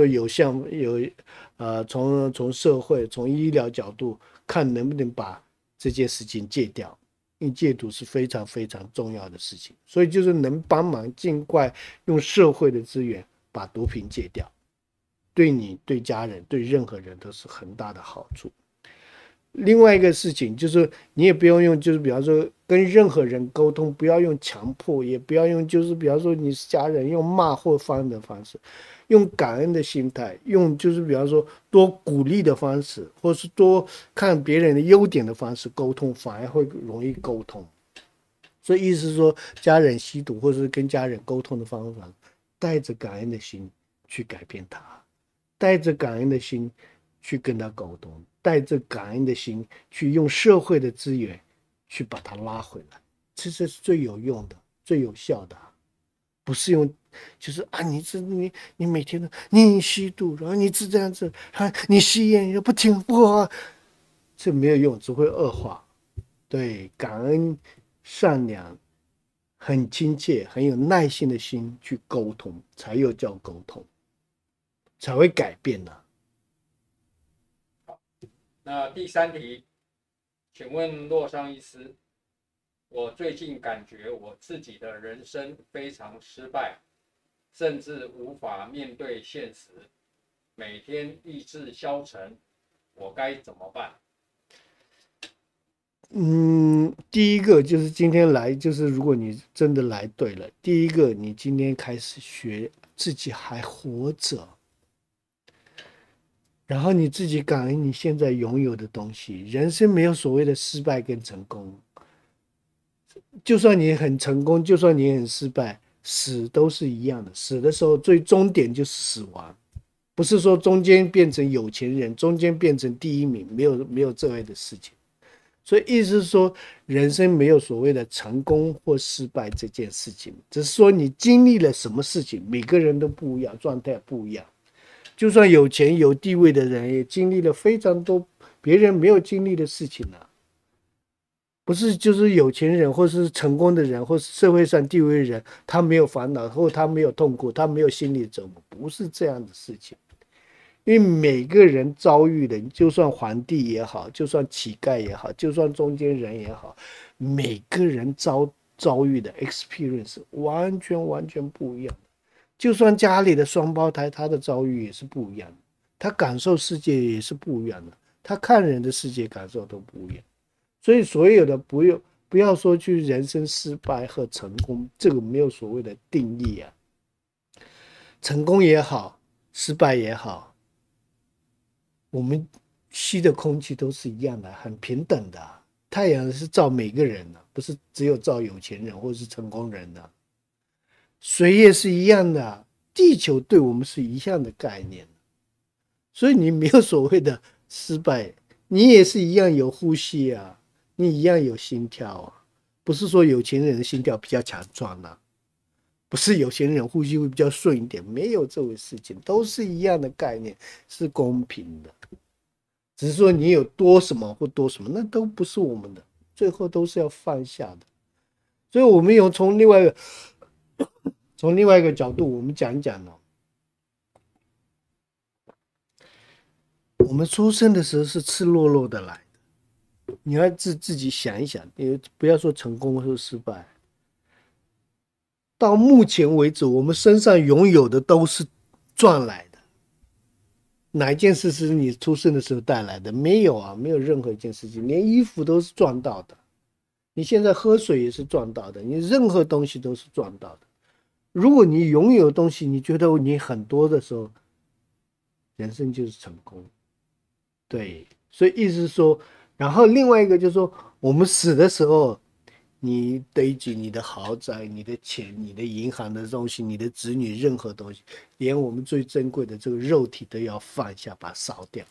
从社会从医疗角度看能不能把这件事情戒掉，因为戒毒是非常非常重要的事情，所以就是能帮忙尽快用社会的资源把毒品戒掉。对你、对家人、对任何人都是很大的好处。另外一个事情就是，你也不用用，就是比方说跟任何人沟通，不要用强迫，也不要用就是比方说你是家人用骂或翻的方式，用感恩的心态，用就是比方说多鼓励的方式，或是多看别人的优点的方式沟通，反而会容易沟通。所以意思是说，家人吸毒或者是跟家人沟通的方法，带着感恩的心去改变他。带着感恩的心去跟他沟通，带着感恩的心去用社会的资源去把他拉回来，这是最有用的、最有效的，不是用就是啊，你每天都你吸毒，然后你是这样子，你吸烟又不听话，这没有用，只会恶化。对，感恩、善良、很亲切、很有耐心的心去沟通，才有叫沟通。才会改变呢、 那第三题，请问洛桑医师，我最近感觉我自己的人生非常失败，甚至无法面对现实，每天意志消沉，我该怎么办？ 第一个就是今天来，就是如果你真的来对了，第一个你今天开始学自己还活着，然后你自己感恩你现在拥有的东西。人生没有所谓的失败跟成功，就算你很成功，就算你很失败，死都是一样的。死的时候最终点就是死亡，不是说中间变成有钱人，中间变成第一名，没有这类的事情。所以意思是说，人生没有所谓的成功或失败这件事情，只是说你经历了什么事情，每个人都不一样，状态不一样。就算有钱有地位的人，也经历了非常多别人没有经历的事情啊。不是就是有钱人，或是成功的人，或是社会上地位的人，他没有烦恼，或他没有痛苦，他没有心理折磨，不是这样的事情。因为每个人遭遇的，就算皇帝也好，就算乞丐也好，就算中间人也好，每个人遭遇的 experience 完全不一样。就算家里的双胞胎，他的遭遇也是不一样的，他感受世界也是不一样的，他看人的世界感受都不一样。所以所有的不要说去人生失败和成功，这个没有所谓的定义啊。成功也好，失败也好，我们吸的空气都是一样的，很平等的啊。太阳是照每个人的，不是只有照有钱人或是成功人的。水也是一样的啊，地球对我们是一样的概念。所以你没有所谓的失败，你也是一样有呼吸啊，你一样有心跳啊。不是说有钱人的心跳比较强壮啊，不是有钱人呼吸会比较顺一点，没有这回事情，都是一样的概念，是公平的。只是说你有多什么或多什么，那都不是我们的，最后都是要放下的。所以我们有从另外一个角度，我们讲一讲哦。我们出生的时候是赤裸裸的来的，你要自己想一想，你不要说成功或失败。到目前为止，我们身上拥有的都是赚来的。哪一件事是你出生的时候带来的？没有啊，没有任何一件事情，连衣服都是赚到的。你现在喝水也是赚到的，你任何东西都是赚到的。如果你拥有东西，你觉得你很多的时候，人生就是成功。对，所以意思是说，然后另外一个就是说，我们死的时候，你堆积你的豪宅、你的钱、你的银行的东西、你的子女，任何东西，连我们最珍贵的这个肉体都要放下，把它烧掉。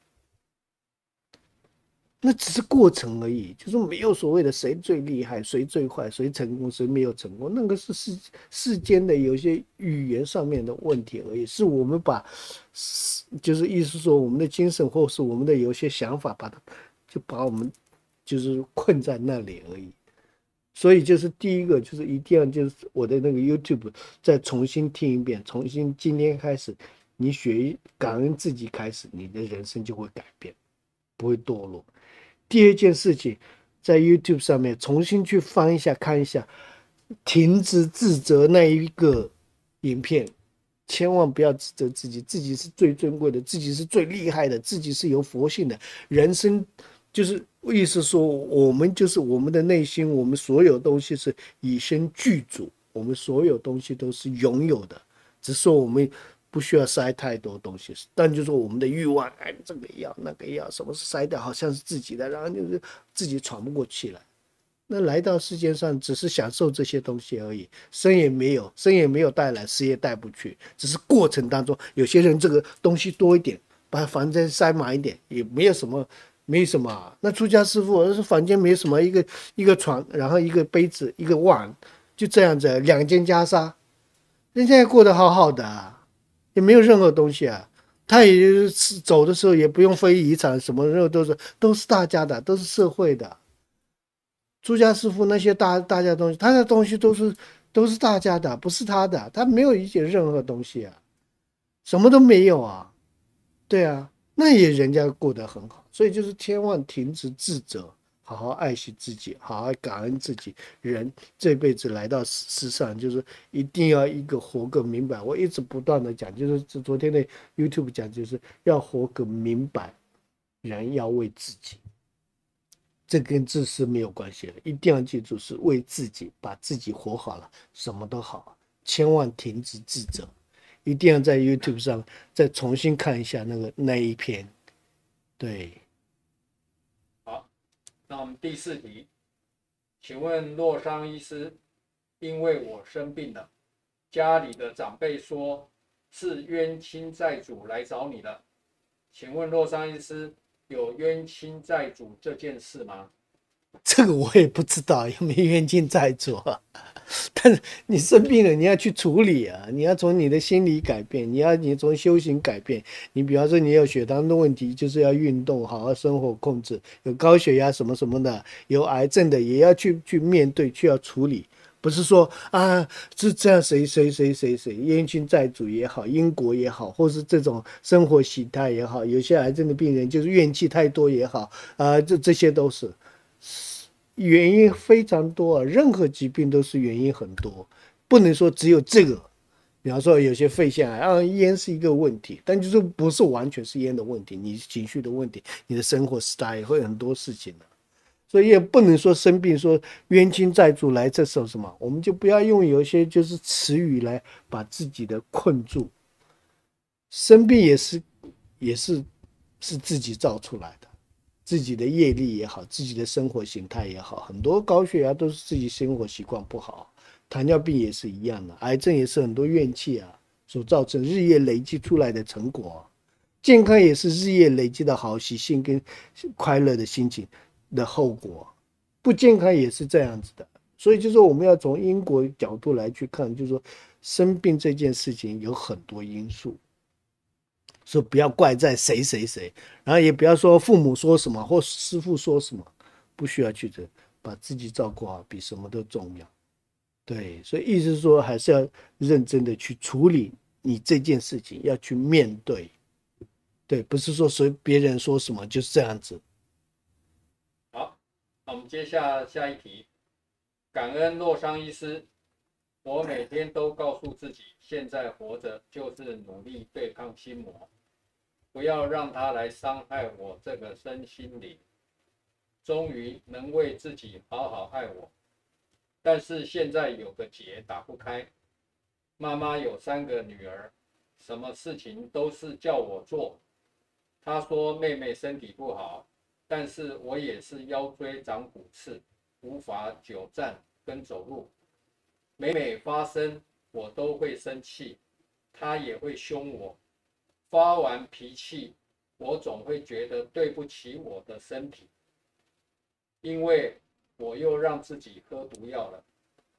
那只是过程而已，就是没有所谓的谁最厉害、谁最坏、谁成功、谁没有成功，那个是世间的有些语言上面的问题而已，是我们把，就是意思说我们的精神或是我们的有些想法，把我们就是困在那里而已。所以就是第一个就是一定要就是我的那个 YouTube 再重新听一遍，重新今天开始，你学感恩自己开始，你的人生就会改变，不会堕落。第二件事情，在 YouTube 上面重新去翻一下看一下，停止自责那一个影片，千万不要指责自己，自己是最尊贵的，自己是最厉害的，自己是有佛性的。人生就是意思说，我们就是我们的内心，我们所有东西是以身具足，我们所有东西都是拥有的，只是说我们不需要塞太多东西，但就是说我们的欲望，哎，这个要那个要，什么是塞的，好像是自己的，然后就是自己喘不过气来。那来到世界上只是享受这些东西而已，生也没有带来，死也带不去，只是过程当中，有些人这个东西多一点，把房间塞满一点，也没有什么，没什么啊。那出家师傅是房间没什么，一个床，然后一个杯子，一个碗，就这样子，两件袈裟，人家也过得好好的啊，也没有任何东西啊。他也是走的时候也不用非遗产，什么都是大家的，都是社会的。朱家师傅那些大家东西，他的东西都是大家的，不是他的，他没有一些任何东西啊，什么都没有啊，对啊，那也人家过得很好，所以就是千万停止自责，好好爱惜自己，好好感恩自己。人这辈子来到世上，就是一定要一个活个明白。我一直不断的讲，就是昨天的 YouTube 讲，就是要活个明白，人要为自己。 这跟自私没有关系了。一定要记住，是为自己，把自己活好了，什么都好，千万停止自责。一定要在 YouTube 上再重新看一下那一篇。对， 好，那我们第4题，请问洛桑医师，因为我生病了，家里的长辈说是冤亲债主来找你了，请问洛桑医师有冤亲债主这件事吗？ 这个我也不知道有没有冤亲债主啊。但是你生病了，你要去处理啊！你要从你的心理改变，你从修行改变。你比方说你有血糖的问题，就是要运动，好好生活控制；有高血压什么什么的，有癌症的也要去面对，去要处理。不是说啊，是这样谁冤亲债主也好，因果也好，或是这种生活习态也好，有些癌症的病人就是怨气太多也好，这些都是。原因非常多啊，任何疾病都是原因很多，不能说只有这个。比方说有些肺腺癌烟是一个问题，但就是不是完全是烟的问题，你情绪的问题，你的生活 style 会很多事情的，所以也不能说生病说冤亲债主来这时候什么，我们就不要用有一些就是词语来把自己的困住。生病也是自己造出来的。自己的业力也好，自己的生活形态也好，很多高血压都是自己生活习惯不好，糖尿病也是一样的，癌症也是很多怨气啊所造成日夜累积出来的成果，健康也是日夜累积的好习性跟快乐的心情的后果，不健康也是这样子的。所以就是说我们要从因果角度来去看，就是说生病这件事情有很多因素，说不要怪在谁，然后也不要说父母说什么或师父说什么，不需要去把自己照顾好，比什么都重要。对，所以意思是说，还是要认真的去处理你这件事情，要去面对。对，不是说别人说什么就是这样子。 好，那我们接下一题，感恩洛桑医师，我每天都告诉自己，现在活着就是努力对抗心魔，不要让它来伤害我这个身心灵。终于能为自己好好爱我，但是现在有个结打不开。妈妈有3个女儿，什么事情都是叫我做。她说妹妹身体不好，但是我也是腰椎长骨刺，无法久站跟走路。每发生我都会生气，她也会凶我。发完脾气，我总会觉得对不起我的身体，因为我又让自己喝毒药了。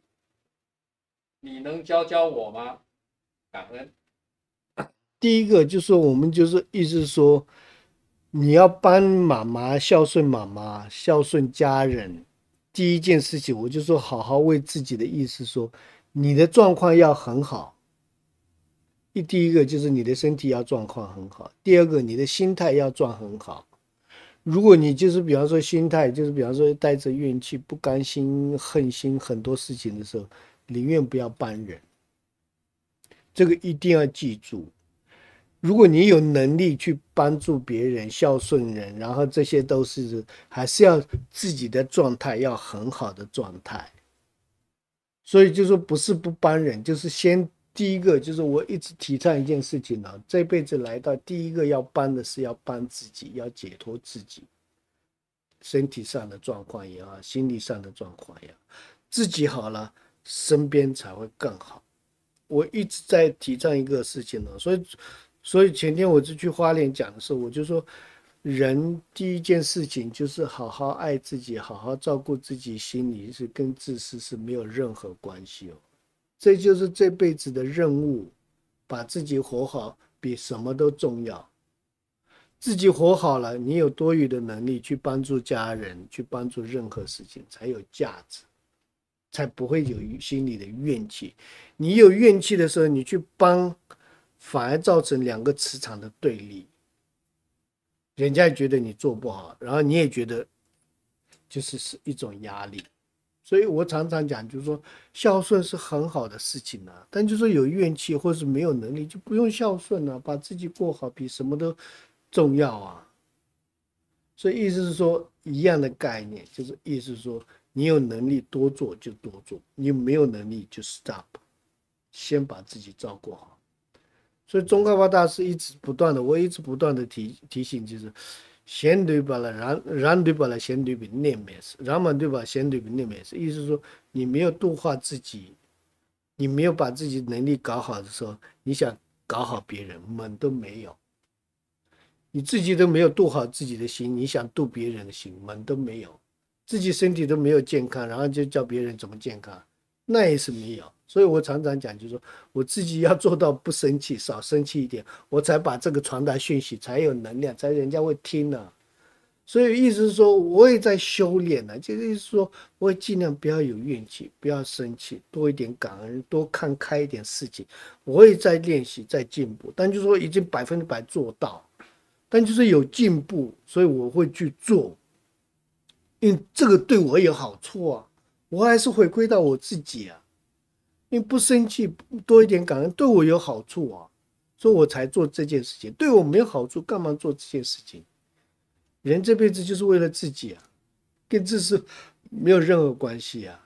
你能教我吗？感恩。 第一个就是说我们就是意思说，你要帮妈妈孝顺妈妈，孝顺家人。第一件事情，我就说好好为自己的意思说，你的状况要很好。第一个就是你的身体要状况很好，第二个你的心态要很好。如果你就是比方说心态就是比方说带着怨气、不甘心、恨心很多事情的时候，宁愿不要帮人。这个一定要记住。如果你有能力去帮助别人、孝顺人，然后这些都是还是要自己的状态要很好的状态。所以就说不是不帮人，就是先第一个就是我一直提倡一件事情呢，这辈子来到第一个要帮的是要帮自己，要解脱自己，身体上的状况也好，心理上的状况也好，自己好了，身边才会更好。我一直在提倡一个事情呢，所以前天我就去花莲讲的时候，我就说，人第一件事情就是好好爱自己，好好照顾自己，心里是跟自私是没有任何关系哦。这就是这辈子的任务，把自己活好比什么都重要。自己活好了，你有多余的能力去帮助家人，去帮助任何事情才有价值，才不会有心里的怨气。你有怨气的时候，你去帮，反而造成2个磁场的对立。人家觉得你做不好，然后你也觉得是一种压力。所以我常常讲，就是说孝顺是很好的事情啊，但就是有怨气或是没有能力，就不用孝顺啊，把自己过好比什么都重要啊。 所以意思是说一样的概念，就是意思是说你有能力多做就多做，你没有能力就 stop，先把自己照顾好。所以宗喀巴大师一直不断的，我一直不断的提醒，就是先对吧了，然对吧了，先对比念没事，然嘛对吧，先对比念没事。意思是说，你没有度化自己，你没有把自己能力搞好的时候，你想搞好别人，门都没有。你自己都没有度好自己的心，你想度别人的心，门都没有。自己身体都没有健康，然后就叫别人怎么健康，那也是没有。所以我常常讲，就是说我自己要做到不生气，少生气一点，我才把这个传达讯息才有能量，才人家会听呢、所以意思是说，我也在修炼呢、就是说，我会尽量不要有怨气，不要生气，多一点感恩，多看开一点事情。我也在练习，在进步，但就是说已经100%做到。但就是有进步，所以我会去做，因为这个对我有好处啊。我还是回归到我自己啊，因为不生气，多一点感恩，对我有好处啊，所以我才做这件事情。对我没有好处，干嘛做这件事情？人这辈子就是为了自己啊，跟自私没有任何关系啊。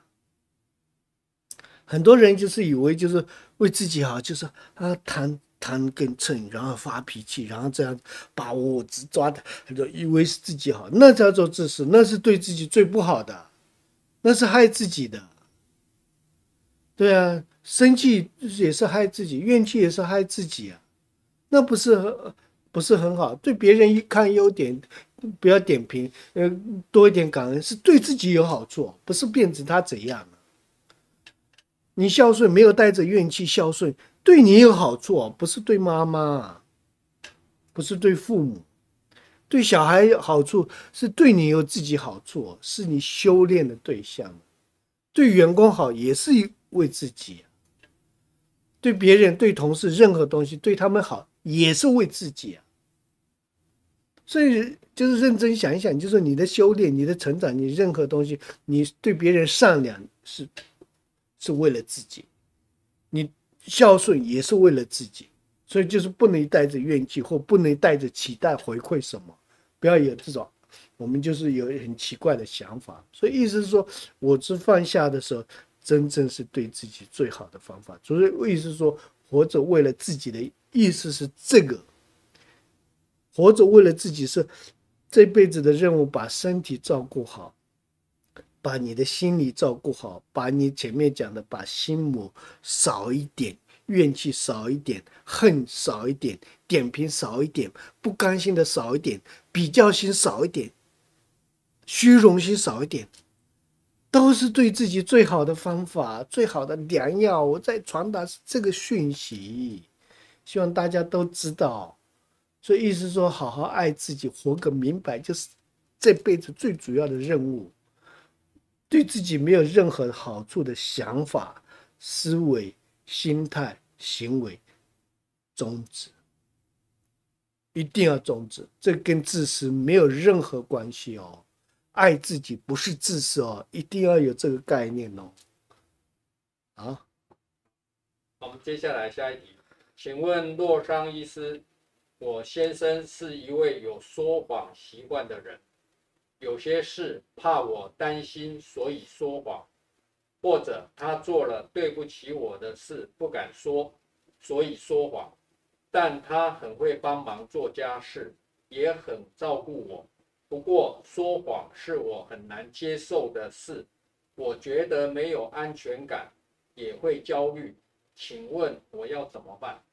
很多人就是以为就是为自己好，就是贪跟嗔，然后发脾气，然后这样把我只抓的，以为是自己好，那叫做自私，那是对自己最不好的，那是害自己的。对啊，生气也是害自己，怨气也是害自己啊，那不是很好。对别人一看优点，不要点评，多一点感恩，是对自己有好处，不是变成他怎样了。你孝顺没有带着怨气孝顺，对你有好处，不是对妈妈，不是对父母，对小孩有好处，是对你有自己好处，是你修炼的对象。对员工好也是为自己，对别人、对同事任何东西对他们好也是为自己啊。所以就是认真想一想，就是你的修炼、你的成长、你任何东西，你对别人善良是为了自己。你孝顺也是为了自己，所以就是不能带着怨气，或不能带着期待回馈什么，不要有这种，我们就是有很奇怪的想法。所以意思是说，我是放下的时候，真正是对自己最好的方法。所以意思是说，活着为了自己的意思是这个，活着为了自己是这辈子的任务，把身体照顾好。把你的心理照顾好，把你前面讲的把心魔少一点，怨气少一点，恨少一点，点评少一点，不甘心的少一点，比较心少一点，虚荣心少一点，都是对自己最好的方法，最好的良药。我在传达这个讯息，希望大家都知道。所以意思说，好好爱自己，活个明白，就是这辈子最主要的任务。对自己没有任何好处的想法、思维、心态、行为，终止，一定要终止。这跟自私没有任何关系哦。爱自己不是自私哦，一定要有这个概念哦。好， 我们接下来下一题，请问洛桑医师，我先生是一位有说谎习惯的人，有些事怕我担心，所以说谎，或者他做了对不起我的事不敢说，所以说谎。但他很会帮忙做家事，也很照顾我。不过说谎是我很难接受的事，我觉得没有安全感，也会焦虑。请问我要怎么办？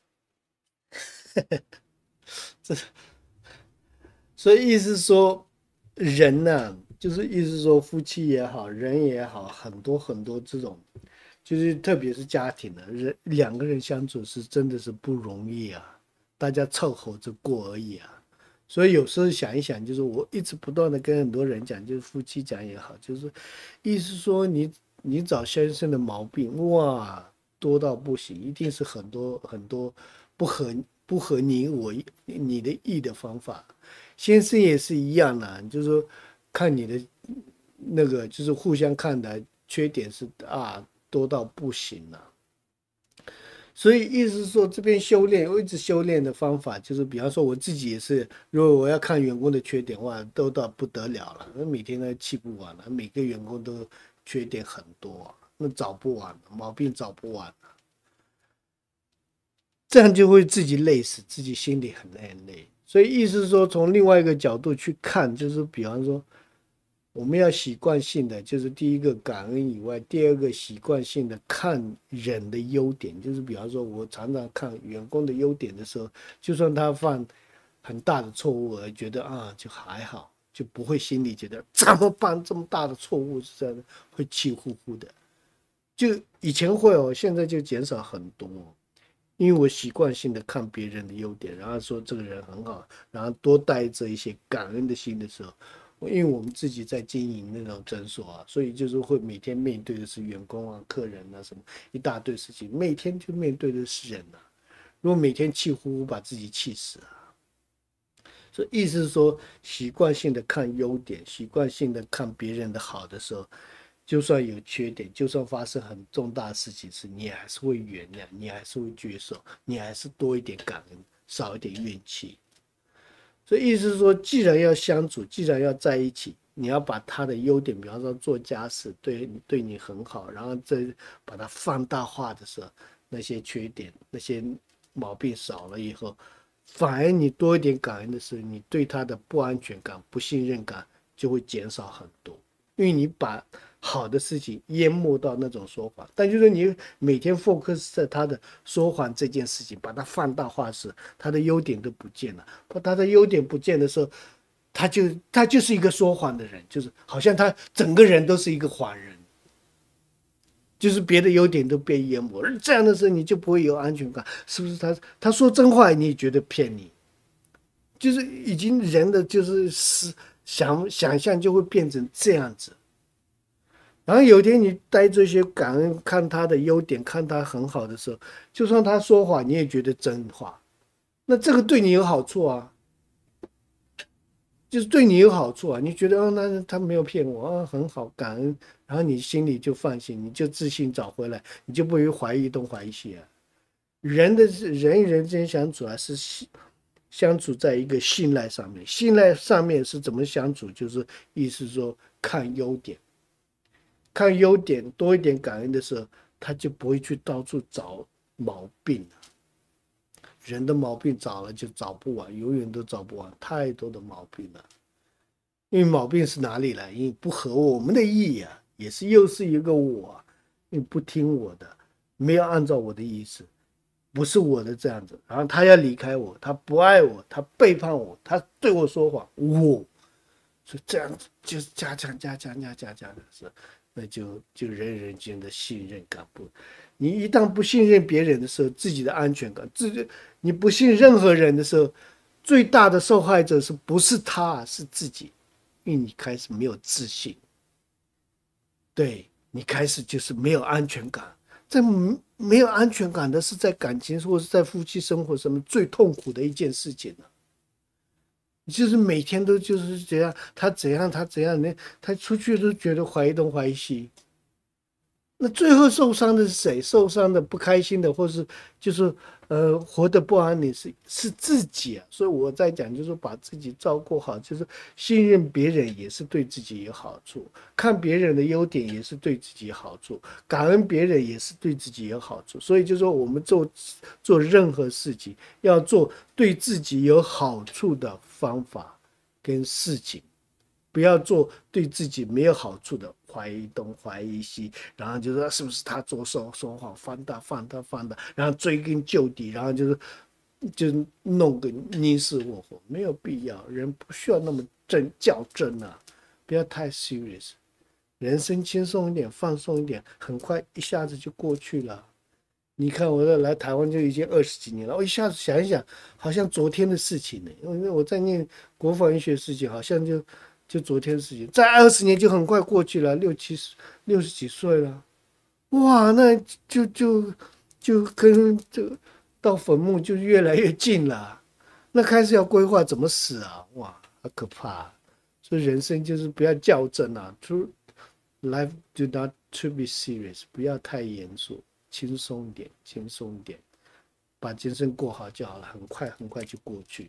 所以意思说，人呢、就是意思说，夫妻也好，人也好，很多很多这种，就是特别是家庭的人，两个人相处是真的是不容易啊，大家凑合着过而已啊。所以有时候想一想，就是我一直不断的跟很多人讲，就是夫妻讲也好，就是意思说你找先生的毛病，哇，多到不行，一定是很多很多不合不合你的意的方法。先生也是一样的，就是说看你的那个，就是互相看的缺点是多到不行了。 所以意思是说，这边修炼，我一直修炼的方法就是，比方说我自己也是，如果我要看员工的缺点，哇，都到不得了了，那每天都气不完了，每个员工都缺点很多，那找不完，毛病找不完，这样就会自己累死，自己心里很累。所以意思是说，从另外一个角度去看，就是比方说。我们要习惯性的，就是第一个感恩以外，第二个习惯性的看人的优点，就是比方说，我常常看员工的优点的时候，就算他犯很大的错误，我觉得啊就还好，就不会心里觉得怎么办这么大的错误，是这样的，会气呼呼的。就以前会哦，现在就减少很多，因为我习惯性的看别人的优点，然后说这个人很好，然后多带着一些感恩的心的时候。因为我们自己在经营那种诊所啊，所以就是会每天面对的是员工啊、客人啊什么一大堆事情，每天就面对的是人啊。如果每天气呼呼，把自己气死啊。所以意思是说，习惯性的看优点，习惯性的看别人的好的时候，就算有缺点，就算发生很重大的事情时，你还是会原谅，你还是会接受，你还是多一点感恩，少一点怨气。所以意思是说，既然要相处，既然要在一起，你要把他的优点，比方说做家事，对你很好，然后再把它放大化的时候，那些缺点、那些毛病少了以后，反而你多一点感恩的时候，你对他的不安全感、不信任感就会减少很多。因为你把好的事情淹没到那种说谎，但就是你每天 focus 在他的说谎这件事情，把它放大化时，他的优点都不见了。他的优点不见的时候，他就是一个说谎的人，就是好像他整个人都是一个谎人，就是别的优点都被淹没。而这样的时候，你就不会有安全感，是不是他说真话，你也觉得骗你，就是已经人的就是想象就会变成这样子。然后有一天你带这些感恩，看他的优点，看他很好的时候，就算他说谎，你也觉得真话。那这个对你有好处啊，就是对你有好处啊。你觉得哦，那他没有骗我啊，很好，感恩，然后你心里就放心，你就自信找回来，你就不会怀疑东怀疑西啊。人与人之间相处啊，是相处在一个信赖上面，信赖上面是怎么相处，就是意思说看优点。看优点多一点感恩的时候，他就不会去到处找毛病了。人的毛病找了就找不完，永远都找不完，太多的毛病了。因为毛病是哪里来？因为不合我们的意啊，也是又是一个我，因为不听我的，没有按照我的意思，不是我的这样子。然后他要离开我，他不爱我，他背叛我，他对我说谎，所以这样子就是加的是，那就人与人间的信任感不，你一旦不信任别人的时候，自己的安全感，你不信任何人的时候，最大的受害者是不是他，是自己，因为你开始没有自信，对你开始就是没有安全感，在没有安全感的是在感情或是在夫妻生活上面最痛苦的一件事情了。就是每天都就是这样，他怎样呢？他出去都觉得怀疑东怀疑西，那最后受伤的是谁？受伤的、不开心的，或是就是活得不安宁是自己啊。所以我在讲，就是把自己照顾好，就是信任别人也是对自己有好处，看别人的优点也是对自己有好处，感恩别人也是对自己有好处。所以就说我们做任何事情，要做对自己有好处的方法跟事情。不要做对自己没有好处的怀疑东怀疑西，然后就说是不是他说谎放大，然后追根究底，然后就弄个你死我活，没有必要，人不需要那么较真啊，不要太 serious， 人生轻松一点，放松一点，很快一下子就过去了。你看我来台湾就已经20几年了，我一下子想一想，好像昨天的事情呢。因为我在念国防医学事情，好像就昨天的事情，再20年就很快过去了，60几岁了，哇，那就跟这个到坟墓就越来越近了，那开始要规划怎么死啊，哇，好可怕啊。所以人生就是不要较真啊，to life do not to be serious，不要太严肃。 轻松一点，轻松一点，把今生过好就好了，很快很快就过去。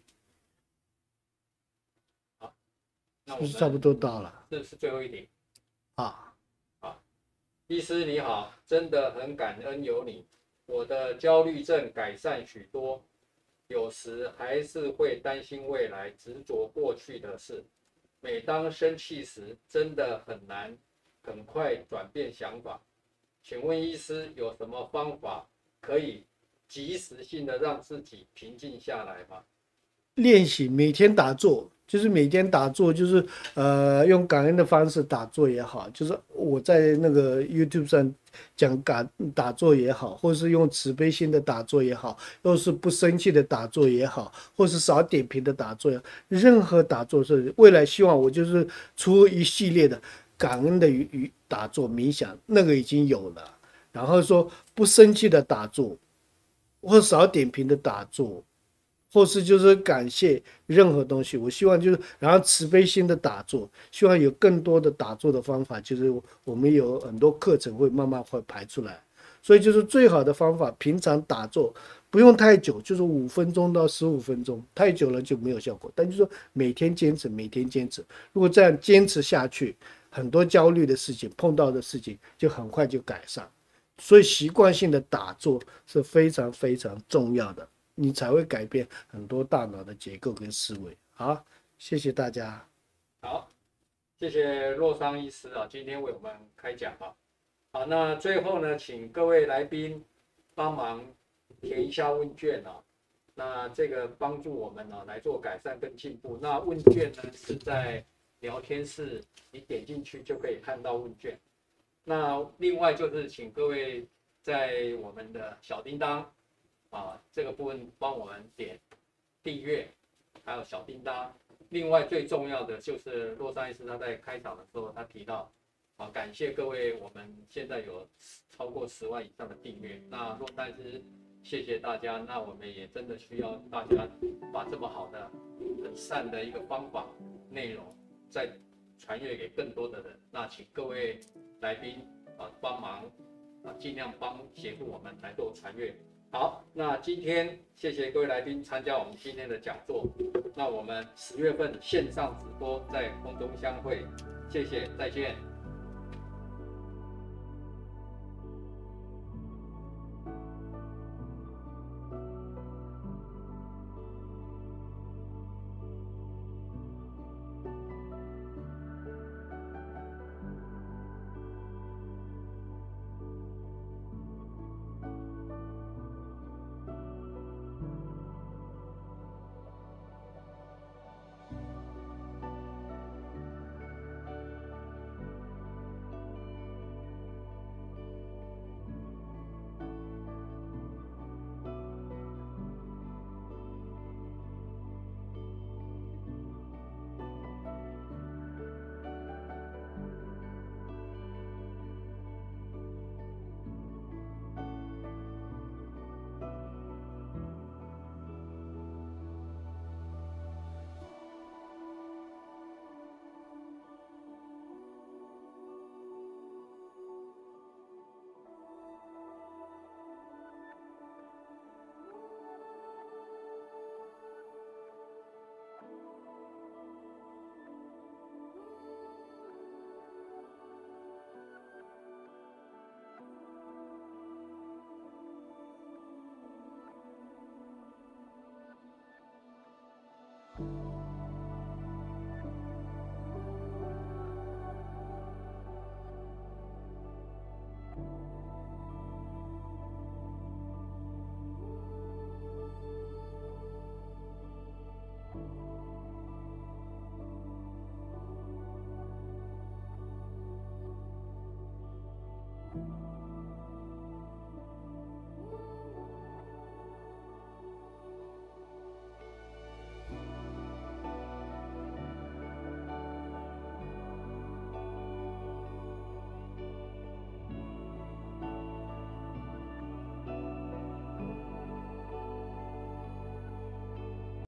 好，那是不是差不多到了？ 这是最后一题啊。 啊。医师你好，真的很感恩有你，我的焦虑症改善许多，有时还是会担心未来，执着过去的事。每当生气时，真的很难很快转变想法。请问医师有什么方法可以及时性的让自己平静下来吗？ 练习每天打坐，就是每天打坐，就是用感恩的方式打坐也好，就是我在那个 YouTube 上讲打坐也好，或是用慈悲心的打坐也好，又是不生气的打坐也好，或是少点评的打坐也好，任何打坐是未来希望我就是出一系列的感恩的打坐冥想，那个已经有了，然后说不生气的打坐，或少点评的打坐。或是就是感谢任何东西，我希望就是，然后慈悲心的打坐，希望有更多的打坐的方法，就是我们有很多课程会慢慢会排出来，所以就是最好的方法，平常打坐不用太久，就是5分钟到15分钟，太久了就没有效果。但就是说每天坚持，每天坚持，如果这样坚持下去，很多焦虑的事情碰到的事情就很快就改善。所以习惯性的打坐是非常非常重要的。你才会改变很多大脑的结构跟思维。好，谢谢大家。 好，谢谢洛桑医师啊，今天为我们开讲啊。好，那最后呢，请各位来宾帮忙填一下问卷啊。那这个帮助我们呢来做改善跟进步。那问卷呢是在聊天室，你点进去就可以看到问卷。那另外就是请各位在我们的小叮当这个部分帮我们点订阅，还有小叮当。另外最重要的就是洛桑医师他在开场的时候他提到感谢各位，我们现在有超过10万以上的订阅。那洛桑医师谢谢大家，那我们也真的需要大家把这么好的很善的一个方法内容再传阅给更多的人。那请各位来宾帮忙尽量协助我们来做传阅。好，那今天谢谢各位来宾参加我们今天的讲座。那我们10月份线上直播在空中相会，谢谢，再见。